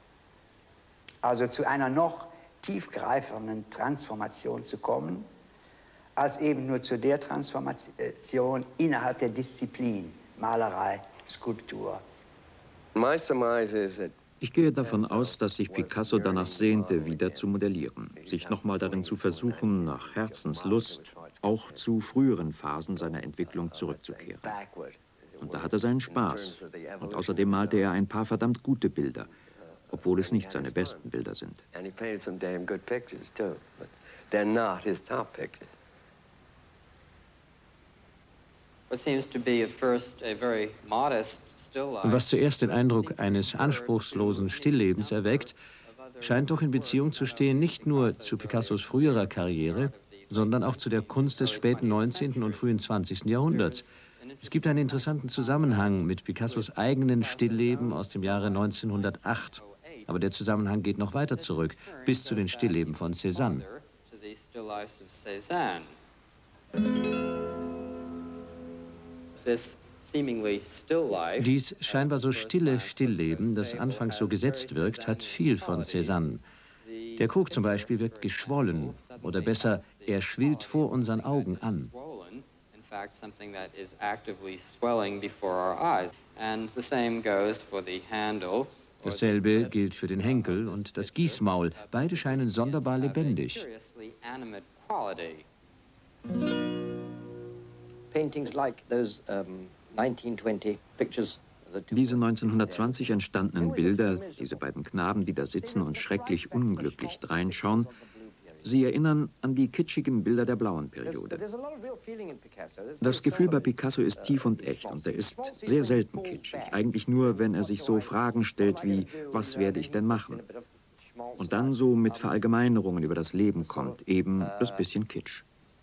Also zu einer noch tiefgreifenden Transformation zu kommen, als eben nur zu der Transformation innerhalb der Disziplin Malerei, Skulptur. My surmise is that Ich gehe davon aus, dass sich Picasso danach sehnte, wieder zu modellieren, sich nochmal darin zu versuchen, nach Herzenslust auch zu früheren Phasen seiner Entwicklung zurückzukehren. Und da hatte er seinen Spaß. Und außerdem malte er ein paar verdammt gute Bilder, obwohl es nicht seine besten Bilder sind. and he painted some damn good pictures too, but they're not his top pictures. What seems to be at first a very modest still life. Was zuerst den Eindruck eines anspruchslosen Stilllebens erweckt, scheint doch in Beziehung zu stehen nicht nur zu Picassos früherer Karriere, sondern auch zu der Kunst des späten neunzehnten und frühen zwanzigsten Jahrhunderts. Es gibt einen interessanten Zusammenhang mit Picassos eigenen Stillleben aus dem Jahre neunzehnhundertacht. Aber der Zusammenhang geht noch weiter zurück, bis zu den Stillleben von Cézanne. To the still lives of Cézanne. This seemingly still life. Dies scheinbar so stille Stillleben, das anfangs so gesetzt wirkt, hat viel von Cézanne. Der Krug zum Beispiel wirkt geschwollen, oder besser, er schwillt vor unseren Augen an. In fact, something that is actively swelling before our eyes. And the same goes for the handle. Dasselbe gilt für den Henkel und das Gießmaul. Beide scheinen sonderbar lebendig. Curiously animate quality. Paintings like those um, Diese neunzehnhundertzwanzig entstandenen Bilder, diese beiden Knaben, die da sitzen und schrecklich unglücklich dreinschauen, sie erinnern an die kitschigen Bilder der blauen Periode. Das Gefühl bei Picasso ist tief und echt und er ist sehr selten kitschig. Eigentlich nur, wenn er sich so Fragen stellt wie, was werde ich denn machen? Und dann so mit Verallgemeinerungen über das Leben kommt, eben das bisschen Kitsch.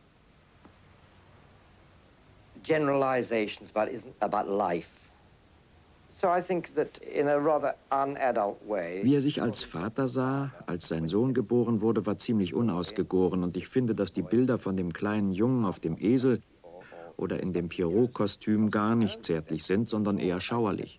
Generalizations about, about life. So I think that in a rather unadult way. Wie er sich als Vater sah, als sein Sohn geboren wurde, war ziemlich unausgegoren. Und ich finde, dass die Bilder von dem kleinen Jungen auf dem Esel oder in dem Pierrot-Kostüm gar nicht zärtlich sind, sondern eher schauerlich.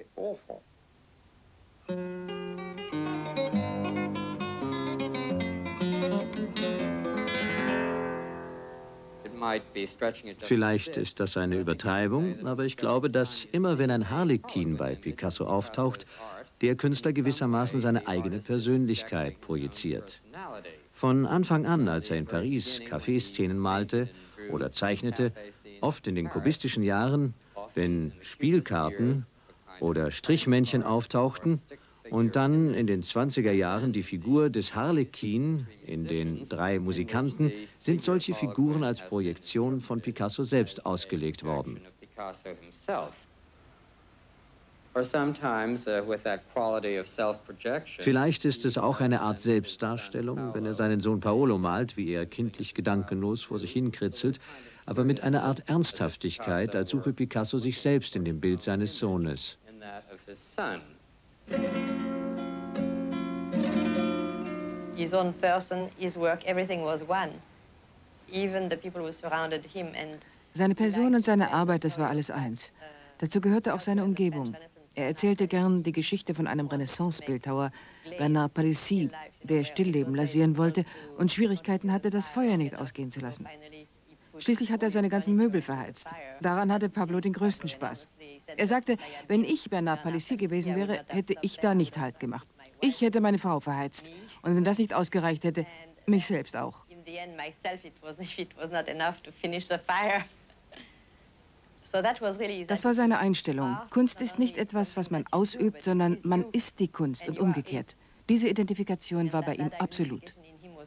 Vielleicht ist das eine Übertreibung, aber ich glaube, dass immer wenn ein Harlekin bei Picasso auftaucht, der Künstler gewissermaßen seine eigene Persönlichkeit projiziert. Von Anfang an, als er in Paris Café-Szenen malte oder zeichnete, oft in den kubistischen Jahren, wenn Spielkarten oder Strichmännchen auftauchten, und dann in den zwanziger Jahren die Figur des Harlekin in den drei Musikanten, sind solche Figuren als Projektion von Picasso selbst ausgelegt worden. Vielleicht ist es auch eine Art Selbstdarstellung, wenn er seinen Sohn Paolo malt, wie er kindlich gedankenlos vor sich hinkritzelt, aber mit einer Art Ernsthaftigkeit, als suche Picasso sich selbst in dem Bild seines Sohnes. His own person, his work, everything was one. Even the people who surrounded him and seine Person und seine Arbeit, das war alles eins. Dazu gehörte auch seine Umgebung. Er erzählte gern die Geschichte von einem Renaissance-Bildhauer, Bernard Palissy, der Stillleben lasieren wollte und Schwierigkeiten hatte, das Feuer nicht ausgehen zu lassen. Schließlich hat er seine ganzen Möbel verheizt. Daran hatte Pablo den größten Spaß. Er sagte, wenn ich Bernard Palissy gewesen wäre, hätte ich da nicht Halt gemacht. Ich hätte meine Frau verheizt. Und wenn das nicht ausgereicht hätte, mich selbst auch. Das war seine Einstellung. Kunst ist nicht etwas, was man ausübt, sondern man ist die Kunst und umgekehrt. Diese Identifikation war bei ihm absolut.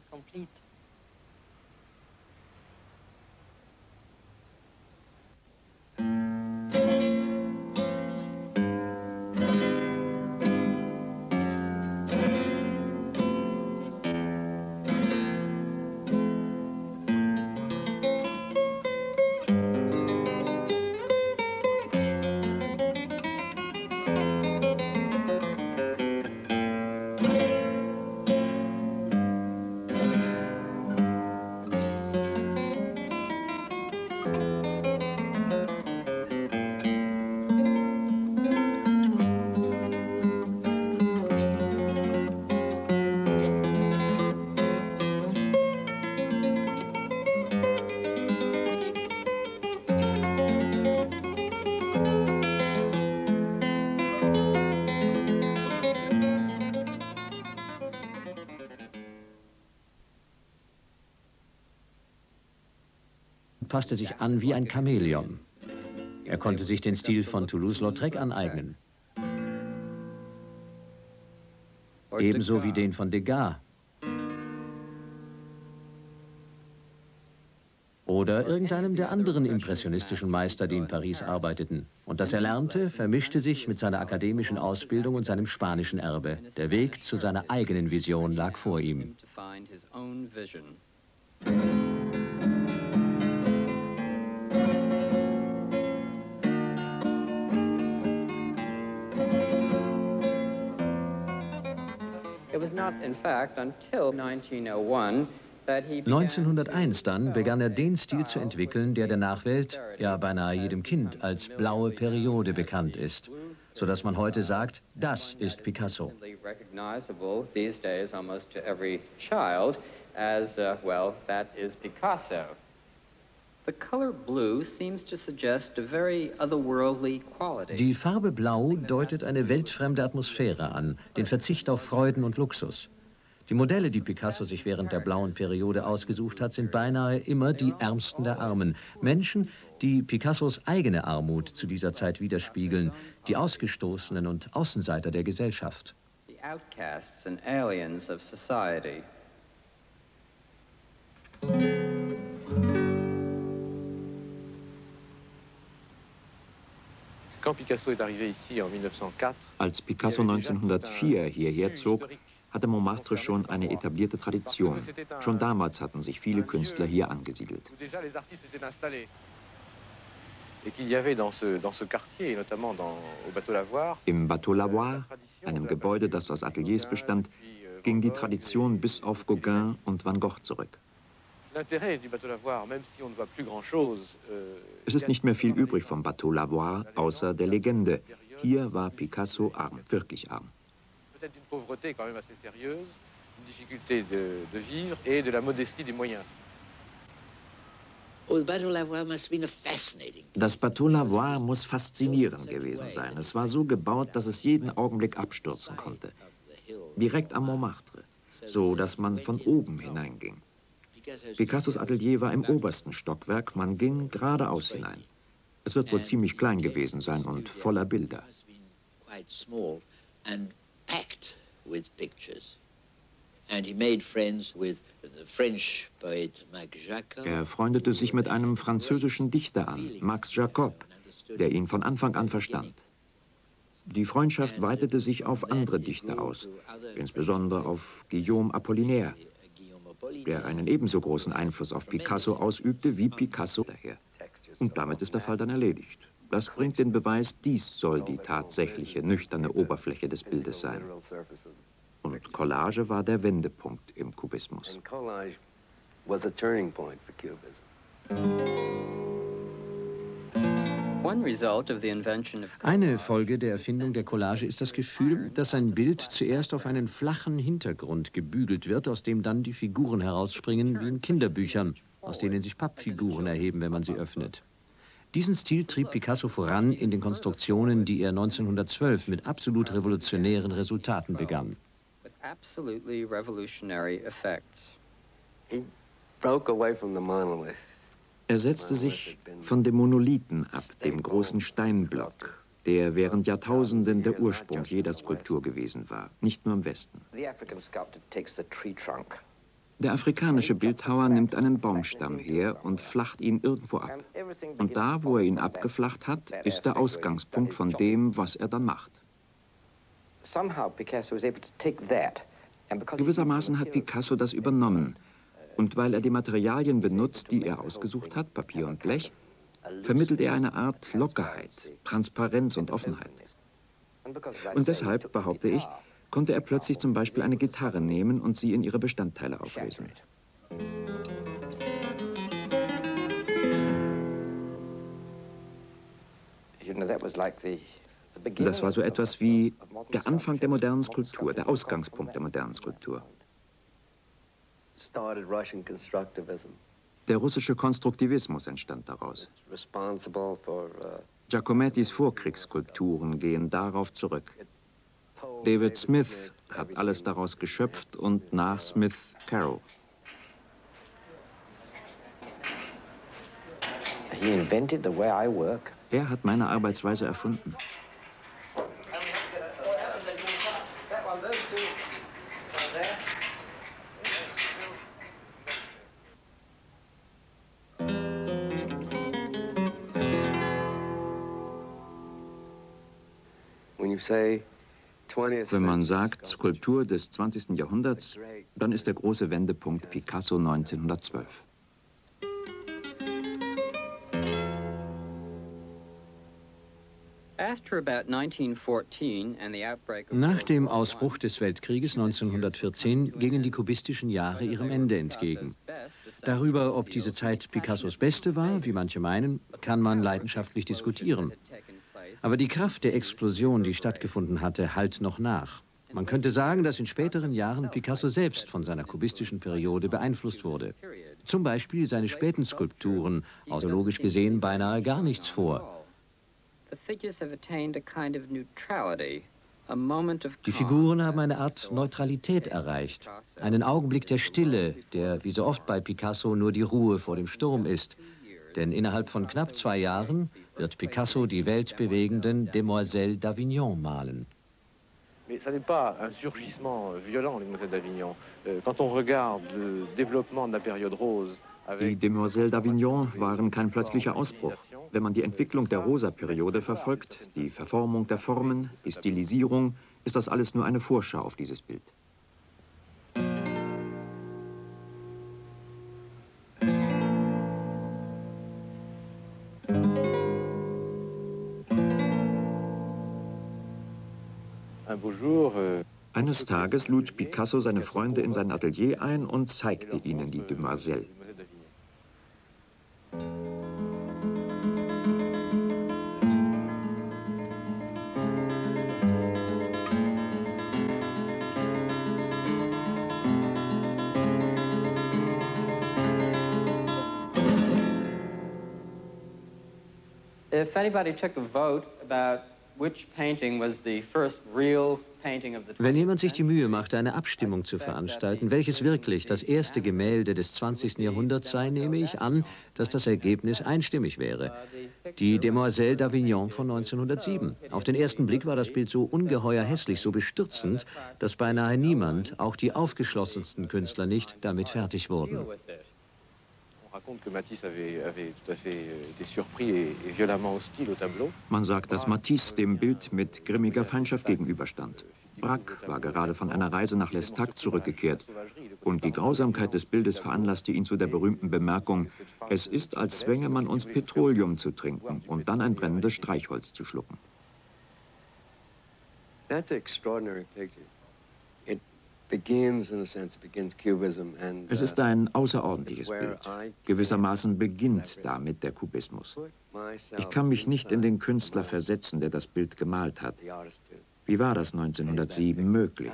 Passte sich an wie ein Chamäleon. Er konnte sich den Stil von Toulouse-Lautrec aneignen. Ebenso wie den von Degas. Oder irgendeinem der anderen impressionistischen Meister, die in Paris arbeiteten. Und das er lernte, vermischte sich mit seiner akademischen Ausbildung und seinem spanischen Erbe. Der Weg zu seiner eigenen Vision lag vor ihm. neunzehnhunderteins dann begann er den Stil zu entwickeln, der der Nachwelt, ja beinahe jedem Kind, als blaue Periode bekannt ist, sodass man heute sagt, das ist Picasso. Die Farbe Blau deutet eine weltfremde Atmosphäre an, den Verzicht auf Freuden und Luxus. Die Modelle, die Picasso sich während der blauen Periode ausgesucht hat, sind beinahe immer die Ärmsten der Armen. Menschen, die Picassos eigene Armut zu dieser Zeit widerspiegeln, die Ausgestoßenen und Außenseiter der Gesellschaft. The outcasts and aliens of society. Als Picasso neunzehnhundertvier hierher zog, hatte Montmartre schon eine etablierte Tradition. Schon damals hatten sich viele Künstler hier angesiedelt. Im Bateau Lavoir, einem Gebäude, das aus Ateliers bestand, ging die Tradition bis auf Gauguin und Van Gogh zurück. Es ist nicht mehr viel übrig vom Bateau Lavoir, außer der Legende. Hier war Picasso arm, wirklich arm. Das Bateau Lavoir muss faszinierend gewesen sein. Es war so gebaut, dass es jeden Augenblick abstürzen konnte. Direkt am Montmartre, so dass man von oben hineinging. Picassos Atelier war im obersten Stockwerk, man ging geradeaus hinein. Es wird wohl ziemlich klein gewesen sein und voller Bilder. Er freundete sich mit einem französischen Dichter an, Max Jacob, der ihn von Anfang an verstand. Die Freundschaft weitete sich auf andere Dichter aus, insbesondere auf Guillaume Apollinaire, der einen ebenso großen Einfluss auf Picasso ausübte wie Picasso daher. Und damit ist der Fall dann erledigt. Das bringt den Beweis, dies soll die tatsächliche, nüchterne Oberfläche des Bildes sein. Und Collage war der Wendepunkt im Kubismus. Eine Folge der Erfindung der Collage ist das Gefühl, dass ein Bild zuerst auf einen flachen Hintergrund gebügelt wird, aus dem dann die Figuren herausspringen wie in Kinderbüchern, aus denen sich Pappfiguren erheben, wenn man sie öffnet. Diesen Stil trieb Picasso voran in den Konstruktionen, die er neunzehnhundertzwölf mit absolut revolutionären Resultaten begann. Er setzte sich von dem Monolithen ab, dem großen Steinblock, der während Jahrtausenden der Ursprung jeder Skulptur gewesen war, nicht nur im Westen. Der afrikanische Bildhauer nimmt einen Baumstamm her und flacht ihn irgendwo ab. Und da, wo er ihn abgeflacht hat, ist der Ausgangspunkt von dem, was er dann macht. Gewissermaßen hat Picasso das übernommen. Und weil er die Materialien benutzt, die er ausgesucht hat, Papier und Blech, vermittelt er eine Art Lockerheit, Transparenz und Offenheit. Und deshalb, behaupte ich, konnte er plötzlich zum Beispiel eine Gitarre nehmen und sie in ihre Bestandteile auflösen. Das war so etwas wie der Anfang der modernen Skulptur, der Ausgangspunkt der modernen Skulptur. Der russische Konstruktivismus entstand daraus. Giacomettis Vorkriegsskulpturen gehen darauf zurück. David Smith hat alles daraus geschöpft und nach Smith Caro. Er hat meine Arbeitsweise erfunden. Wenn man sagt Skulptur des zwanzigsten Jahrhunderts, dann ist der große Wendepunkt Picasso neunzehnhundertzwölf. Nach dem Ausbruch des Weltkrieges neunzehnhundertvierzehn gingen die kubistischen Jahre ihrem Ende entgegen. Darüber, ob diese Zeit Picassos beste war, wie manche meinen, kann man leidenschaftlich diskutieren. Aber die Kraft der Explosion, die stattgefunden hatte, hallt noch nach. Man könnte sagen, dass in späteren Jahren Picasso selbst von seiner kubistischen Periode beeinflusst wurde. Zum Beispiel seine späten Skulpturen, autologisch gesehen beinahe gar nichts vor. Die Figuren haben eine Art Neutralität erreicht, einen Augenblick der Stille, der wie so oft bei Picasso nur die Ruhe vor dem Sturm ist. Denn innerhalb von knapp zwei Jahren wird Picasso die weltbewegenden Demoiselles d'Avignon malen. Mais ça n'est pas un surgissement violent, les Demoiselles d'Avignon. Quand on regarde le développement de la période rose. Die Demoiselles d'Avignon waren kein plötzlicher Ausbruch. Wenn man die Entwicklung der Rosa-Periode verfolgt, die Verformung der Formen, die Stilisierung, ist das alles nur eine Vorschau auf dieses Bild. Eines Tages lud Picasso seine Freunde in sein Atelier ein und zeigte ihnen die Demoiselles. If anybody took a vote about which painting was the first real painting of the Wenn jemand sich die Mühe machte, eine Abstimmung zu veranstalten, welches wirklich das erste Gemälde des zwanzigsten Jahrhunderts sei, nehme ich an, dass das Ergebnis einstimmig wäre. Die Demoiselles d'Avignon von neunzehnhundertsieben. Auf den ersten Blick war das Bild so ungeheuer hässlich, so bestürzend, dass beinahe niemand, auch die aufgeschlossensten Künstler nicht, damit fertig wurden. Man sagt, dass Matisse dem Bild mit grimmiger Feindschaft gegenüberstand. Braque war gerade von einer Reise nach L'Estaque zurückgekehrt. Und die Grausamkeit des Bildes veranlasste ihn zu der berühmten Bemerkung, es ist, als zwänge man uns Petroleum zu trinken und dann ein brennendes Streichholz zu schlucken. That's an extraordinary picture. Es ist ein außerordentliches Bild. Gewissermaßen beginnt damit der Kubismus. Ich kann mich nicht in den Künstler versetzen, der das Bild gemalt hat. Wie war das neunzehnhundertsieben möglich?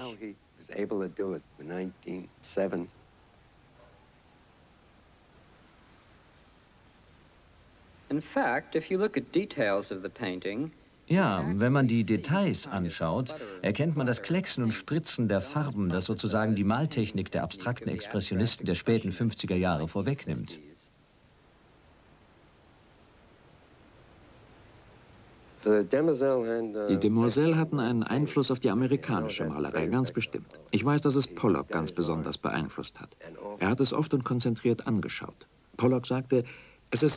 In fact, if you look at details of the painting, ja, wenn man die Details anschaut, erkennt man das Klecksen und Spritzen der Farben, das sozusagen die Maltechnik der abstrakten Expressionisten der späten fünfziger Jahre vorwegnimmt. Die Demoiselles hatten einen Einfluss auf die amerikanische Malerei, ganz bestimmt. Ich weiß, dass es Pollock ganz besonders beeinflusst hat. Er hat es oft und konzentriert angeschaut. Pollock sagte, es ist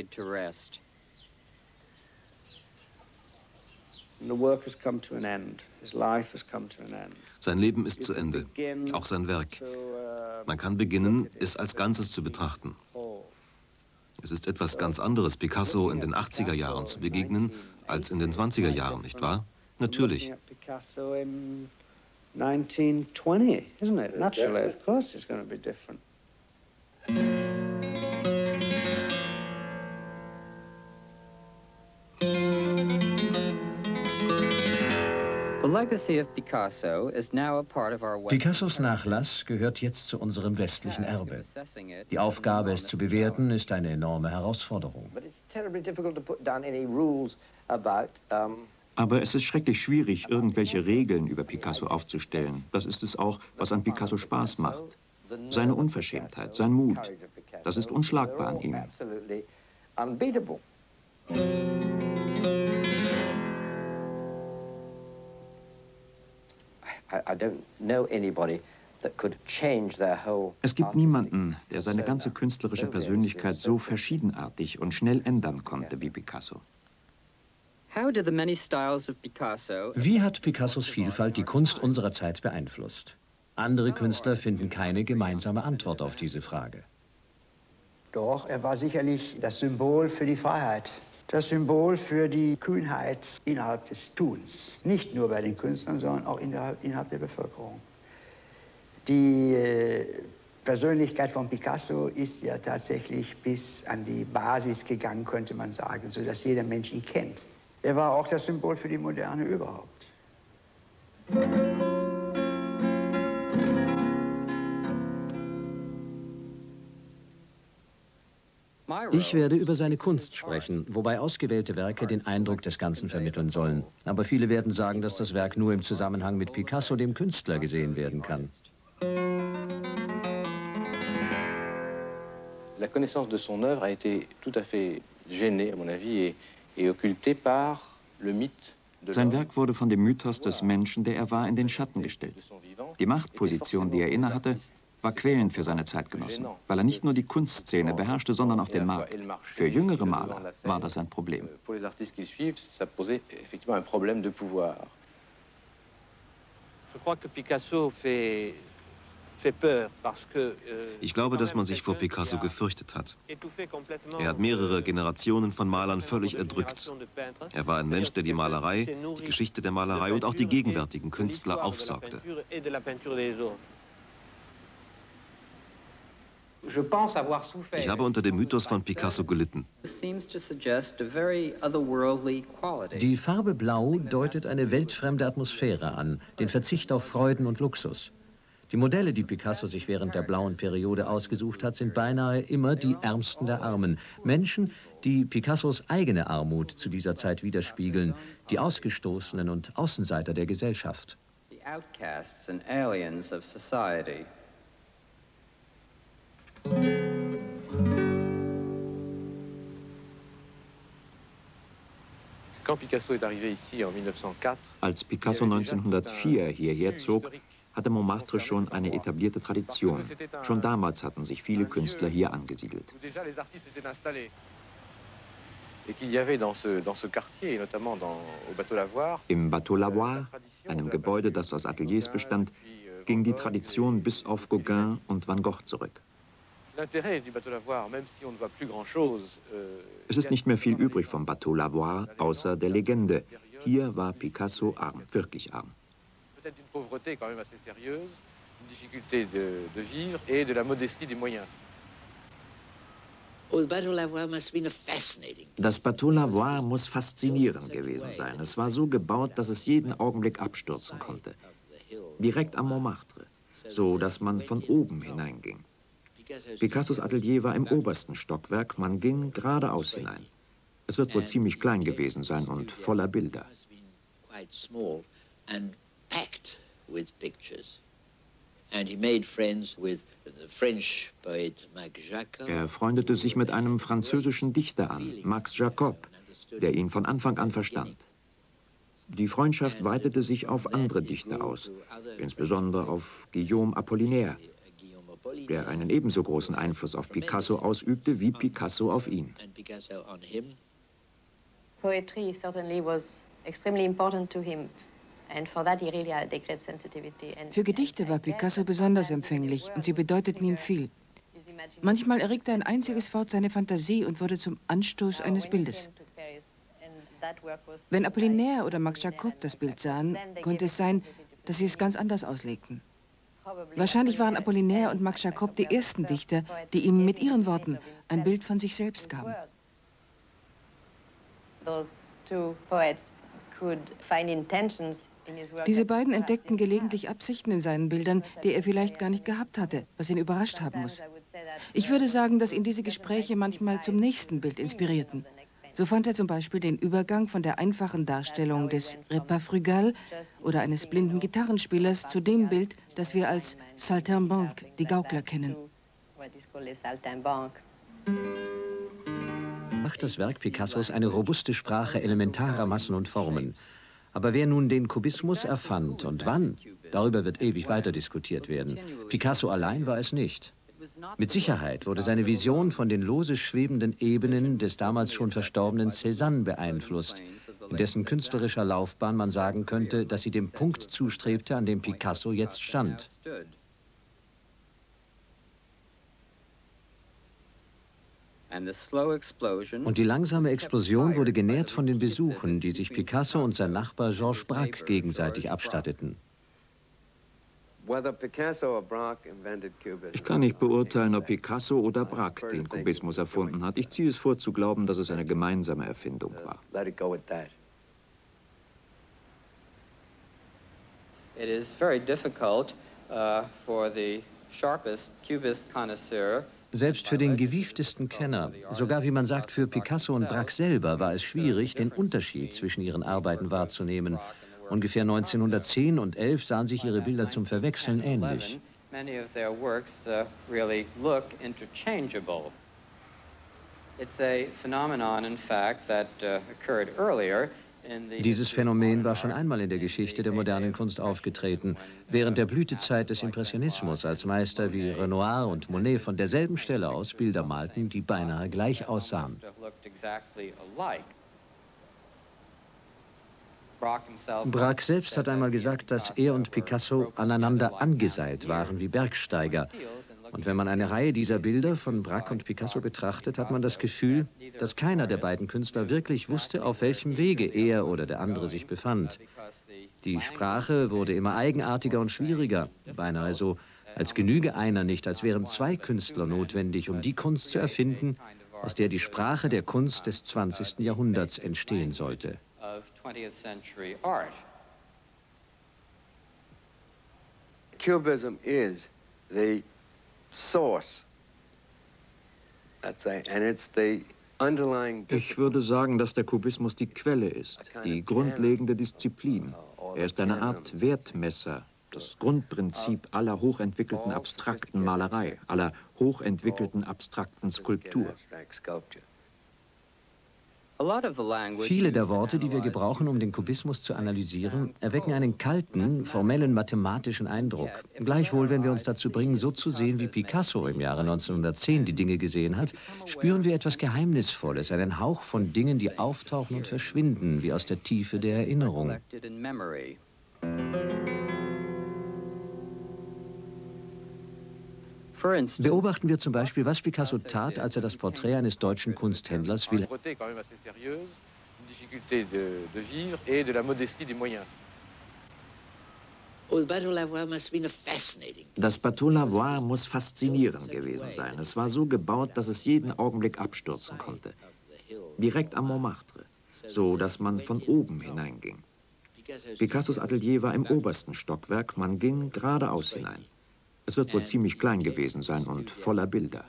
Sein Leben ist zu Ende, auch sein Werk. Man kann beginnen, es als Ganzes zu betrachten. Es ist etwas ganz anderes, Picasso in den achtziger Jahren zu begegnen, als in den zwanziger Jahren, nicht wahr? Natürlich. Picasso in nineteen twenty, isn't it? Naturally, of course it's going to be different. Picassos Nachlass gehört jetzt zu unserem westlichen Erbe. Die Aufgabe, es zu bewerten, ist eine enorme Herausforderung. Aber es ist schrecklich schwierig, irgendwelche Regeln über Picasso aufzustellen. Das ist es auch, was an Picasso Spaß macht. Seine Unverschämtheit, sein Mut, das ist unschlagbar an ihm. Es gibt niemanden, der seine ganze künstlerische Persönlichkeit so verschiedenartig und schnell ändern konnte wie Picasso. Wie hat Picassos Vielfalt die Kunst unserer Zeit beeinflusst? Andere Künstler finden keine gemeinsame Antwort auf diese Frage. Doch, er war sicherlich das Symbol für die Freiheit. Das Symbol für die Kühnheit innerhalb des Tuns. Nicht nur bei den Künstlern, sondern auch innerhalb, innerhalb der Bevölkerung. Die äh, Persönlichkeit von Picasso ist ja tatsächlich bis an die Basis gegangen, könnte man sagen, sodass jeder Mensch ihn kennt. Er war auch das Symbol für die Moderne überhaupt. Ich werde über seine Kunst sprechen, wobei ausgewählte Werke den Eindruck des Ganzen vermitteln sollen. Aber viele werden sagen, dass das Werk nur im Zusammenhang mit Picasso, dem Künstler, gesehen werden kann. La connaissance de son œuvre a été tout à fait gênée, à mon avis, et, et occultée par le mythe. Sein Werk wurde von dem Mythos des Menschen, der er war, in den Schatten gestellt. Die Machtposition, die er innehatte, war quälend für seine Zeitgenossen, weil er nicht nur die Kunstszene beherrschte, sondern auch den Markt. Für jüngere Maler war das ein Problem. Ich glaube, dass man sich vor Picasso gefürchtet hat. Er hat mehrere Generationen von Malern völlig erdrückt. Er war ein Mensch, der die Malerei, die Geschichte der Malerei und auch die gegenwärtigen Künstler aufsaugte. Ich habe unter dem Mythos von Picasso gelitten. Die Farbe Blau deutet eine weltfremde Atmosphäre an, den Verzicht auf Freuden und Luxus. Die Modelle, die Picasso sich während der blauen Periode ausgesucht hat, sind beinahe immer die Ärmsten der Armen. Menschen, die Picassos eigene Armut zu dieser Zeit widerspiegeln, die Ausgestoßenen und Außenseiter der Gesellschaft. The outcasts and aliens of society. Als Picasso neunzehnhundertvier hierher zog, hatte Montmartre schon eine etablierte Tradition. Schon damals hatten sich viele Künstler hier angesiedelt. Im Bateau Lavoir, einem Gebäude, das aus Ateliers bestand, ging die Tradition bis auf Gauguin und Van Gogh zurück. Es ist nicht mehr viel übrig vom Bateau Lavoir, außer der Legende. Hier war Picasso arm, wirklich arm. Das Bateau Lavoir muss faszinierend gewesen sein. Es war so gebaut, dass es jeden Augenblick abstürzen konnte. Direkt am Montmartre, so dass man von oben hineinging. Picassos Atelier war im obersten Stockwerk, man ging geradeaus hinein. Es wird wohl ziemlich klein gewesen sein und voller Bilder. Er freundete sich mit einem französischen Dichter an, Max Jacob, der ihn von Anfang an verstand. Die Freundschaft weitete sich auf andere Dichter aus, insbesondere auf Guillaume Apollinaire, der einen ebenso großen Einfluss auf Picasso ausübte wie Picasso auf ihn. Poetry certainly was extremely important to him. And for that he really had a great sensitivity. Für Gedichte war Picasso besonders empfänglich und sie bedeuteten ihm viel. Manchmal erregte ein einziges Wort seine Fantasie und wurde zum Anstoß eines Bildes. Wenn Apollinaire oder Max Jacob das Bild sahen, konnte es sein, dass sie es ganz anders auslegten. Wahrscheinlich waren Apollinaire und Max Jacob die ersten Dichter, die ihm mit ihren Worten ein Bild von sich selbst gaben. Diese beiden entdeckten gelegentlich Absichten in seinen Bildern, die er vielleicht gar nicht gehabt hatte, was ihn überrascht haben muss. Ich würde sagen, dass ihn diese Gespräche manchmal zum nächsten Bild inspirierten. So fand er zum Beispiel den Übergang von der einfachen Darstellung des Repas frugal oder eines blinden Gitarrenspielers zu dem Bild, das wir als Saltimbanque, die Gaukler, kennen. Macht das Werk Picassos eine robuste Sprache elementarer Massen und Formen. Aber wer nun den Kubismus erfand und wann, darüber wird ewig weiter diskutiert werden. Picasso allein war es nicht. Mit Sicherheit wurde seine Vision von den lose schwebenden Ebenen des damals schon verstorbenen Cézanne beeinflusst, in dessen künstlerischer Laufbahn man sagen könnte, dass sie dem Punkt zustrebte, an dem Picasso jetzt stand. Und die langsame Explosion wurde genährt von den Besuchen, die sich Picasso und sein Nachbar Georges Braque gegenseitig abstatteten. Ich kann nicht beurteilen, ob Picasso oder Braque den Kubismus erfunden hat. Ich ziehe es vor, zu glauben, dass es eine gemeinsame Erfindung war. It is very difficult uh, for the sharpest Cubist connoisseur. Selbst für den gewieftesten Kenner, sogar wie man sagt für Picasso und Braque selber, war es schwierig, den Unterschied zwischen ihren Arbeiten wahrzunehmen. Ungefähr neunzehnhundertzehn und elf sahen sich ihre Bilder zum Verwechseln ähnlich. It's a phenomenon, in fact, that uh, occurred earlier. Dieses Phänomen war schon einmal in der Geschichte der modernen Kunst aufgetreten. Während der Blütezeit des Impressionismus, als Meister wie Renoir und Monet von derselben Stelle aus Bilder malten, die beinahe gleich aussahen. Braque selbst hat einmal gesagt, dass er und Picasso aneinander angeseilt waren wie Bergsteiger. Und wenn man eine Reihe dieser Bilder von Braque und Picasso betrachtet, hat man das Gefühl, dass keiner der beiden Künstler wirklich wusste, auf welchem Wege er oder der andere sich befand. Die Sprache wurde immer eigenartiger und schwieriger, beinahe so, als genüge einer nicht, als wären zwei Künstler notwendig, um die Kunst zu erfinden, aus der die Sprache der Kunst des zwanzigsten Jahrhunderts entstehen sollte. Cubism is the source, I'd say, and it's the underlying discipline. Ich würde sagen, dass der Kubismus die Quelle ist, die grundlegende Disziplin. Er ist eine Art Wertmesser, das Grundprinzip aller hochentwickelten abstrakten Malerei, aller hochentwickelten abstrakten Skulptur. Viele der Worte, die wir gebrauchen, um den Kubismus zu analysieren, erwecken einen kalten, formellen, mathematischen Eindruck. Gleichwohl, wenn wir uns dazu bringen, so zu sehen, wie Picasso im Jahre neunzehnhundertzehn die Dinge gesehen hat, spüren wir etwas Geheimnisvolles, einen Hauch von Dingen, die auftauchen und verschwinden, wie aus der Tiefe der Erinnerung. Beobachten wir zum Beispiel, was Picasso tat, als er das Porträt eines deutschen Kunsthändlers Wilhelm Das Bateau Lavoir muss faszinierend gewesen sein. Es war so gebaut, dass es jeden Augenblick abstürzen konnte. Direkt am Montmartre, so dass man von oben hineinging. Picassos Atelier war im obersten Stockwerk, man ging geradeaus hinein. Es wird wohl ziemlich klein gewesen sein und voller Bilder.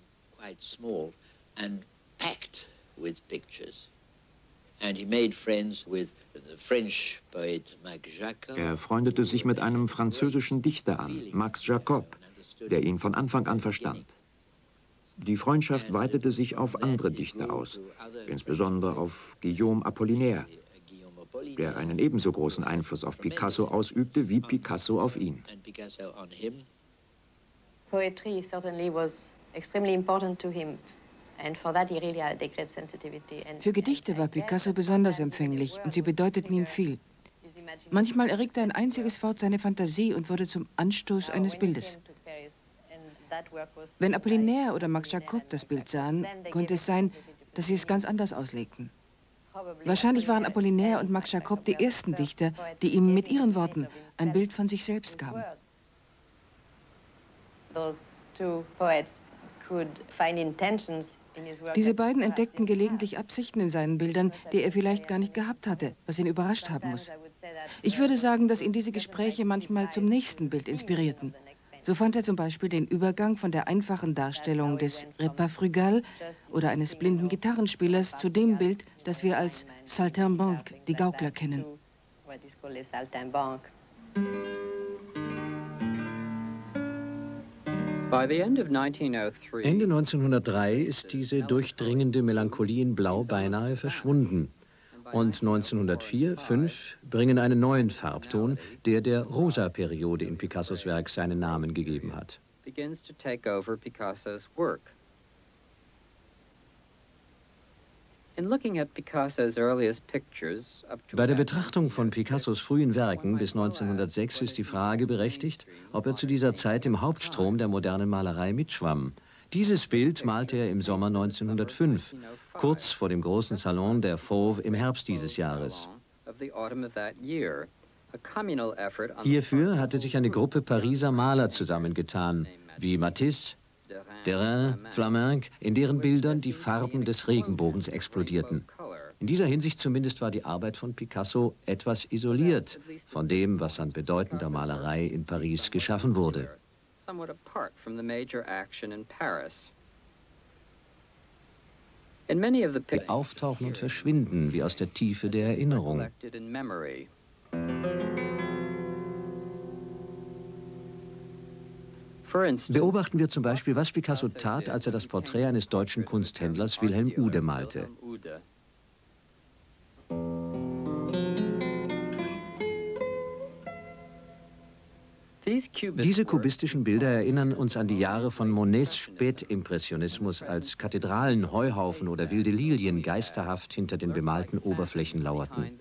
Er freundete sich mit einem französischen Dichter an, Max Jacob, der ihn von Anfang an verstand. Die Freundschaft weitete sich auf andere Dichter aus, insbesondere auf Guillaume Apollinaire, der einen ebenso großen Einfluss auf Picasso ausübte wie Picasso auf ihn. Poetry certainly was extremely important to him, and for that he really had a great sensitivity. Für Gedichte war Picasso besonders empfänglich und sie bedeuteten ihm viel. Manchmal erregte ein einziges Wort seine Fantasie und wurde zum Anstoß eines Bildes. Wenn Apollinaire oder Max Jacob das Bild sahen, konnte es sein, dass sie es ganz anders auslegten. Wahrscheinlich waren Apollinaire und Max Jacob die ersten Dichter, die ihm mit ihren Worten ein Bild von sich selbst gaben. Diese beiden entdeckten gelegentlich Absichten in seinen Bildern, die er vielleicht gar nicht gehabt hatte, was ihn überrascht haben muss. Ich würde sagen, dass ihn diese Gespräche manchmal zum nächsten Bild inspirierten. So fand er zum Beispiel den Übergang von der einfachen Darstellung des Repas frugal oder eines blinden Gitarrenspielers zu dem Bild, das wir als Saltimbanque, die Gaukler, kennen. Ende neunzehnhundertdrei ist diese durchdringende Melancholie in Blau beinahe verschwunden. Und neunzehnhundertvier, fünf bringen einen neuen Farbton, der der Rosa-Periode in Picassos Werk seinen Namen gegeben hat. Bei der Betrachtung von Picassos frühen Werken bis neunzehnhundertsechs ist die Frage berechtigt, ob er zu dieser Zeit im Hauptstrom der modernen Malerei mitschwamm. Dieses Bild malte er im Sommer neunzehnhundertfünf, kurz vor dem großen Salon der Fauve im Herbst dieses Jahres. Hierfür hatte sich eine Gruppe Pariser Maler zusammengetan, wie Matisse, Derain, Flamenc, in deren Bildern die Farben des Regenbogens explodierten. In dieser Hinsicht zumindest war die Arbeit von Picasso etwas isoliert von dem, was an bedeutender Malerei in Paris geschaffen wurde. Die auftauchen und verschwinden wie aus der Tiefe der Erinnerung. Beobachten wir zum Beispiel, was Picasso tat, als er das Porträt eines deutschen Kunsthändlers Wilhelm Uhde malte. Diese kubistischen Bilder erinnern uns an die Jahre von Monets Spätimpressionismus, als Kathedralen, Heuhaufen oder wilde Lilien geisterhaft hinter den bemalten Oberflächen lauerten.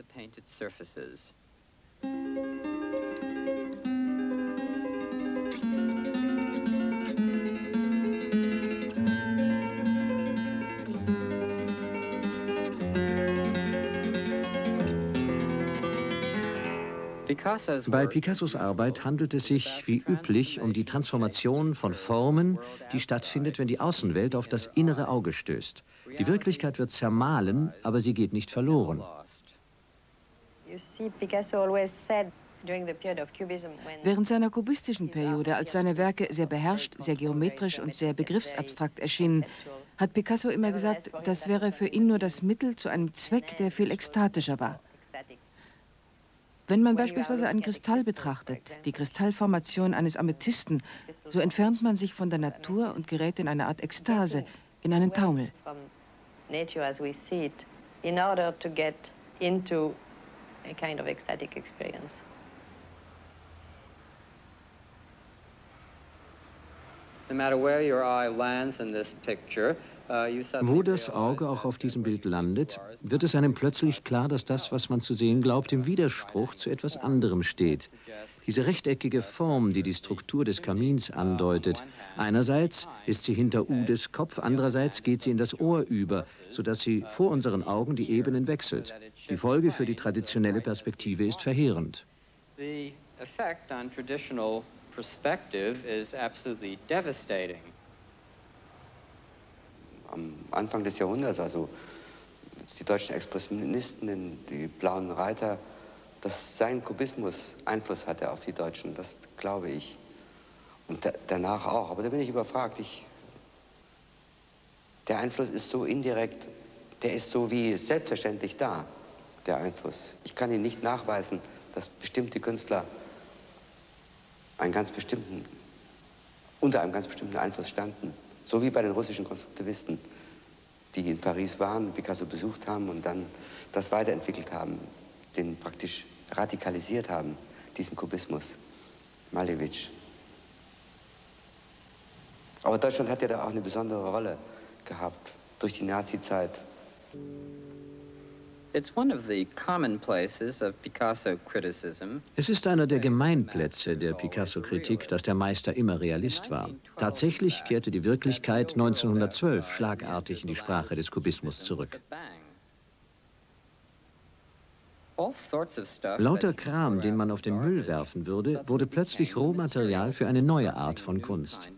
Bei Picassos Arbeit handelt es sich, wie üblich, um die Transformation von Formen, die stattfindet, wenn die Außenwelt auf das innere Auge stößt. Die Wirklichkeit wird zermahlen, aber sie geht nicht verloren. Während seiner kubistischen Periode, als seine Werke sehr beherrscht, sehr geometrisch und sehr begriffsabstrakt erschienen, hat Picasso immer gesagt, das wäre für ihn nur das Mittel zu einem Zweck, der viel ekstatischer war. Wenn man beispielsweise einen Kristall betrachtet, die Kristallformation eines Amethysten, so entfernt man sich von der Natur und gerät in eine Art Ekstase, in einen Taumel. No matter where your eye lands in this picture, Wo das Auge auch auf diesem Bild landet, wird es einem plötzlich klar, dass das, was man zu sehen glaubt, im Widerspruch zu etwas anderem steht. Diese rechteckige Form, die die Struktur des Kamins andeutet, einerseits ist sie hinter Uhdes Kopf, andererseits geht sie in das Ohr über, sodass sie vor unseren Augen die Ebenen wechselt. Die Folge für die traditionelle Perspektive ist verheerend. The effect on traditional perspective is absolutely devastating. Am Anfang des Jahrhunderts, also die deutschen Expressionisten, die blauen Reiter, dass sein Kubismus Einfluss hatte auf die Deutschen, das glaube ich. Und da, danach auch, aber da bin ich überfragt. Ich, der Einfluss ist so indirekt, der ist so wie selbstverständlich da, der Einfluss. Ich kann ihn nicht nachweisen, dass bestimmte Künstler einen ganz bestimmten, unter einem ganz bestimmten Einfluss standen. So wie bei den russischen Konstruktivisten, die in Paris waren, Picasso besucht haben und dann das weiterentwickelt haben, den praktisch radikalisiert haben, diesen Kubismus, Malevich. Aber Deutschland hat ja da auch eine besondere Rolle gehabt, durch die Nazi-Zeit. Es ist einer der Gemeinplätze der Picasso-Kritik, dass der Meister immer Realist war. Tatsächlich kehrte die Wirklichkeit neunzehnhundertzwölf schlagartig in die Sprache des Kubismus zurück. Lauter Kram, den man auf den Müll werfen würde, wurde plötzlich Rohmaterial für eine neue Art von Kunst.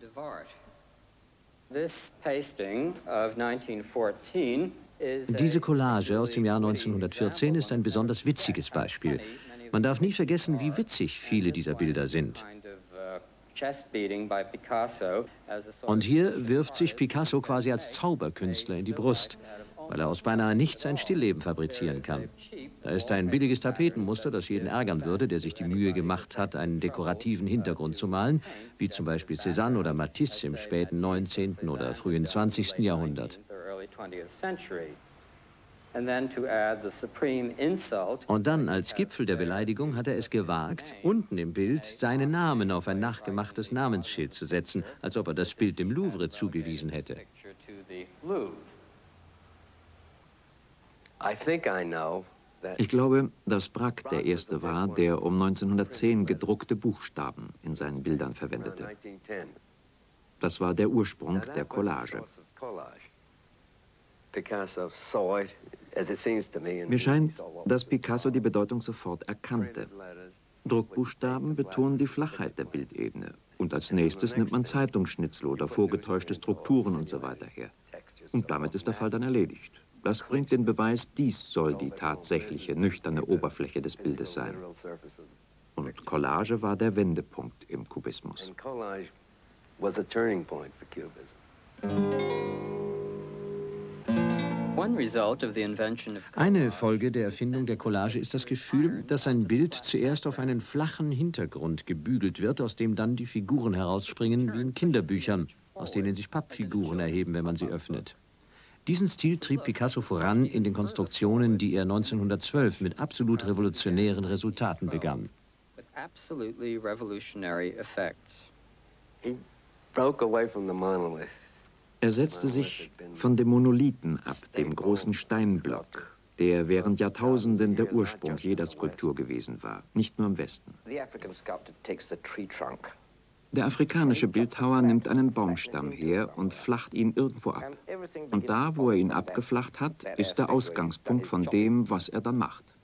Diese Collage aus dem Jahr neunzehnhundertvierzehn ist ein besonders witziges Beispiel. Man darf nie vergessen, wie witzig viele dieser Bilder sind. Und hier wirft sich Picasso quasi als Zauberkünstler in die Brust, weil er aus beinahe nichts ein Stillleben fabrizieren kann. Da ist ein billiges Tapetenmuster, das jeden ärgern würde, der sich die Mühe gemacht hat, einen dekorativen Hintergrund zu malen, wie zum Beispiel Cézanne oder Matisse im späten neunzehnten oder frühen zwanzigsten Jahrhundert. Und dann, als Gipfel der Beleidigung, hat er es gewagt, unten im Bild seinen Namen auf ein nachgemachtes Namensschild zu setzen, als ob er das Bild dem Louvre zugewiesen hätte. Ich glaube, dass Braque der Erste war, der um neunzehnhundertzehn gedruckte Buchstaben in seinen Bildern verwendete. Das war der Ursprung der Collage. Mir scheint, dass Picasso die Bedeutung sofort erkannte. Druckbuchstaben betonen die Flachheit der Bildebene. Und als nächstes nimmt man Zeitungsschnitzel oder vorgetäuschte Strukturen und so weiter her. Und damit ist der Fall dann erledigt. Das bringt den Beweis, dies soll die tatsächliche, nüchterne Oberfläche des Bildes sein. Und Collage war der Wendepunkt im Kubismus. Eine Folge der Erfindung der Collage ist das Gefühl, dass ein Bild zuerst auf einen flachen Hintergrund gebügelt wird, aus dem dann die Figuren herausspringen wie in Kinderbüchern, aus denen sich Pappfiguren erheben, wenn man sie öffnet. Diesen Stil trieb Picasso voran in den Konstruktionen, die er neunzehnhundertzwölf mit absolut revolutionären Resultaten begann. Er setzte sich von dem Monolithen ab, dem großen Steinblock, der während Jahrtausenden der Ursprung jeder Skulptur gewesen war, nicht nur im Westen. Der afrikanische Bildhauer nimmt einen Baumstamm her und flacht ihn irgendwo ab. Und da, wo er ihn abgeflacht hat, ist der Ausgangspunkt von dem, was er dann macht.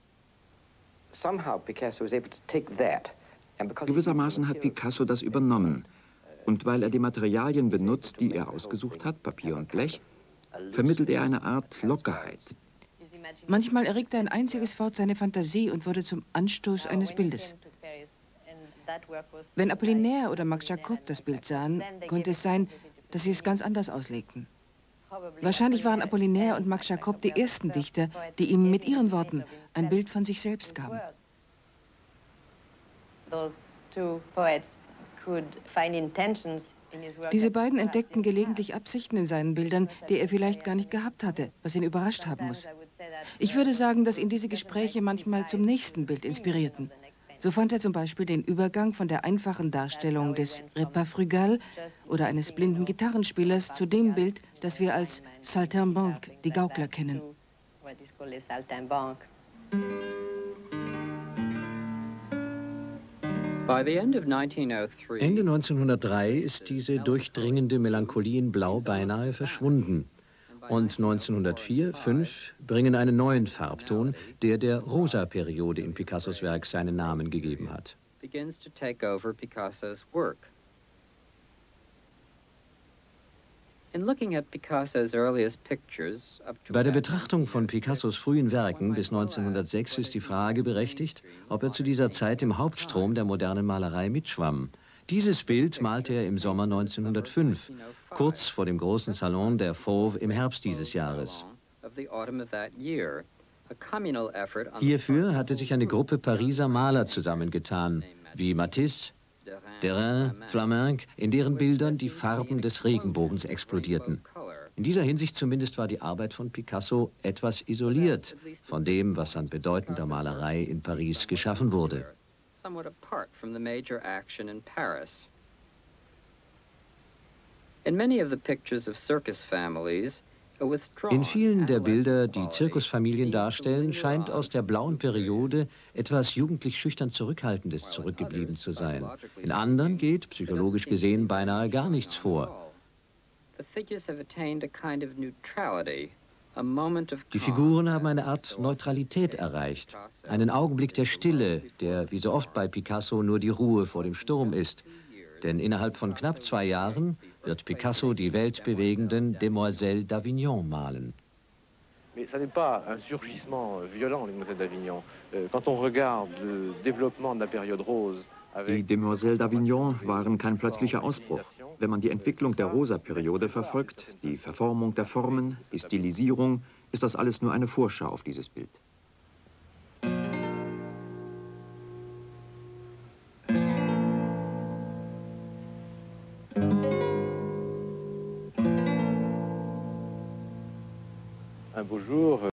Gewissermaßen hat Picasso das übernommen. Und weil er die Materialien benutzt, die er ausgesucht hat, Papier und Blech, vermittelt er eine Art Lockerheit. Manchmal erregte ein einziges Wort seine Fantasie und wurde zum Anstoß eines Bildes. Wenn Apollinaire oder Max Jacob das Bild sahen, konnte es sein, dass sie es ganz anders auslegten. Wahrscheinlich waren Apollinaire und Max Jacob die ersten Dichter, die ihm mit ihren Worten ein Bild von sich selbst gaben. Diese beiden entdeckten gelegentlich Absichten in seinen Bildern, die er vielleicht gar nicht gehabt hatte, was ihn überrascht haben muss. Ich würde sagen, dass ihn diese Gespräche manchmal zum nächsten Bild inspirierten. So fand er zum Beispiel den Übergang von der einfachen Darstellung des Repas frugal oder eines blinden Gitarrenspielers zu dem Bild, das wir als Saltimbanque, die Gaukler, kennen. Ende neunzehnhundertdrei ist diese durchdringende Melancholie in Blau beinahe verschwunden. Und neunzehnhundertvier, fünf bringen einen neuen Farbton, der der Rosa-Periode in Picassos Werk seinen Namen gegeben hat. Bei der Betrachtung von Picassos frühen Werken bis neunzehnhundertsechs ist die Frage berechtigt, ob er zu dieser Zeit im Hauptstrom der modernen Malerei mitschwamm. Dieses Bild malte er im Sommer neunzehnhundertfünf, kurz vor dem großen Salon der Fauve im Herbst dieses Jahres. Hierfür hatte sich eine Gruppe Pariser Maler zusammengetan, wie Matisse, Derain, Flamenc, in deren Bildern die Farben des Regenbogens explodierten. In dieser Hinsicht zumindest war die Arbeit von Picasso etwas isoliert von dem, was an bedeutender Malerei in Paris geschaffen wurde. In vielen der Bilder, die Zirkusfamilien darstellen, scheint aus der blauen Periode etwas jugendlich schüchtern Zurückhaltendes zurückgeblieben zu sein. In anderen geht, psychologisch gesehen, beinahe gar nichts vor. Die Figuren haben eine Art Neutralität erreicht, einen Augenblick der Stille, der wie so oft bei Picasso nur die Ruhe vor dem Sturm ist. Denn innerhalb von knapp zwei Jahren wird Picasso die weltbewegenden Demoiselles d'Avignon malen. Mais ça n'est pas un surgissement violent, les Demoiselles d'Avignon. Quand on regarde le développement de la période rose. Die Demoiselles d'Avignon waren kein plötzlicher Ausbruch. Wenn man die Entwicklung der Rosa-Periode verfolgt, die Verformung der Formen, die Stilisierung, ist das alles nur eine Vorschau auf dieses Bild. Un beau jour,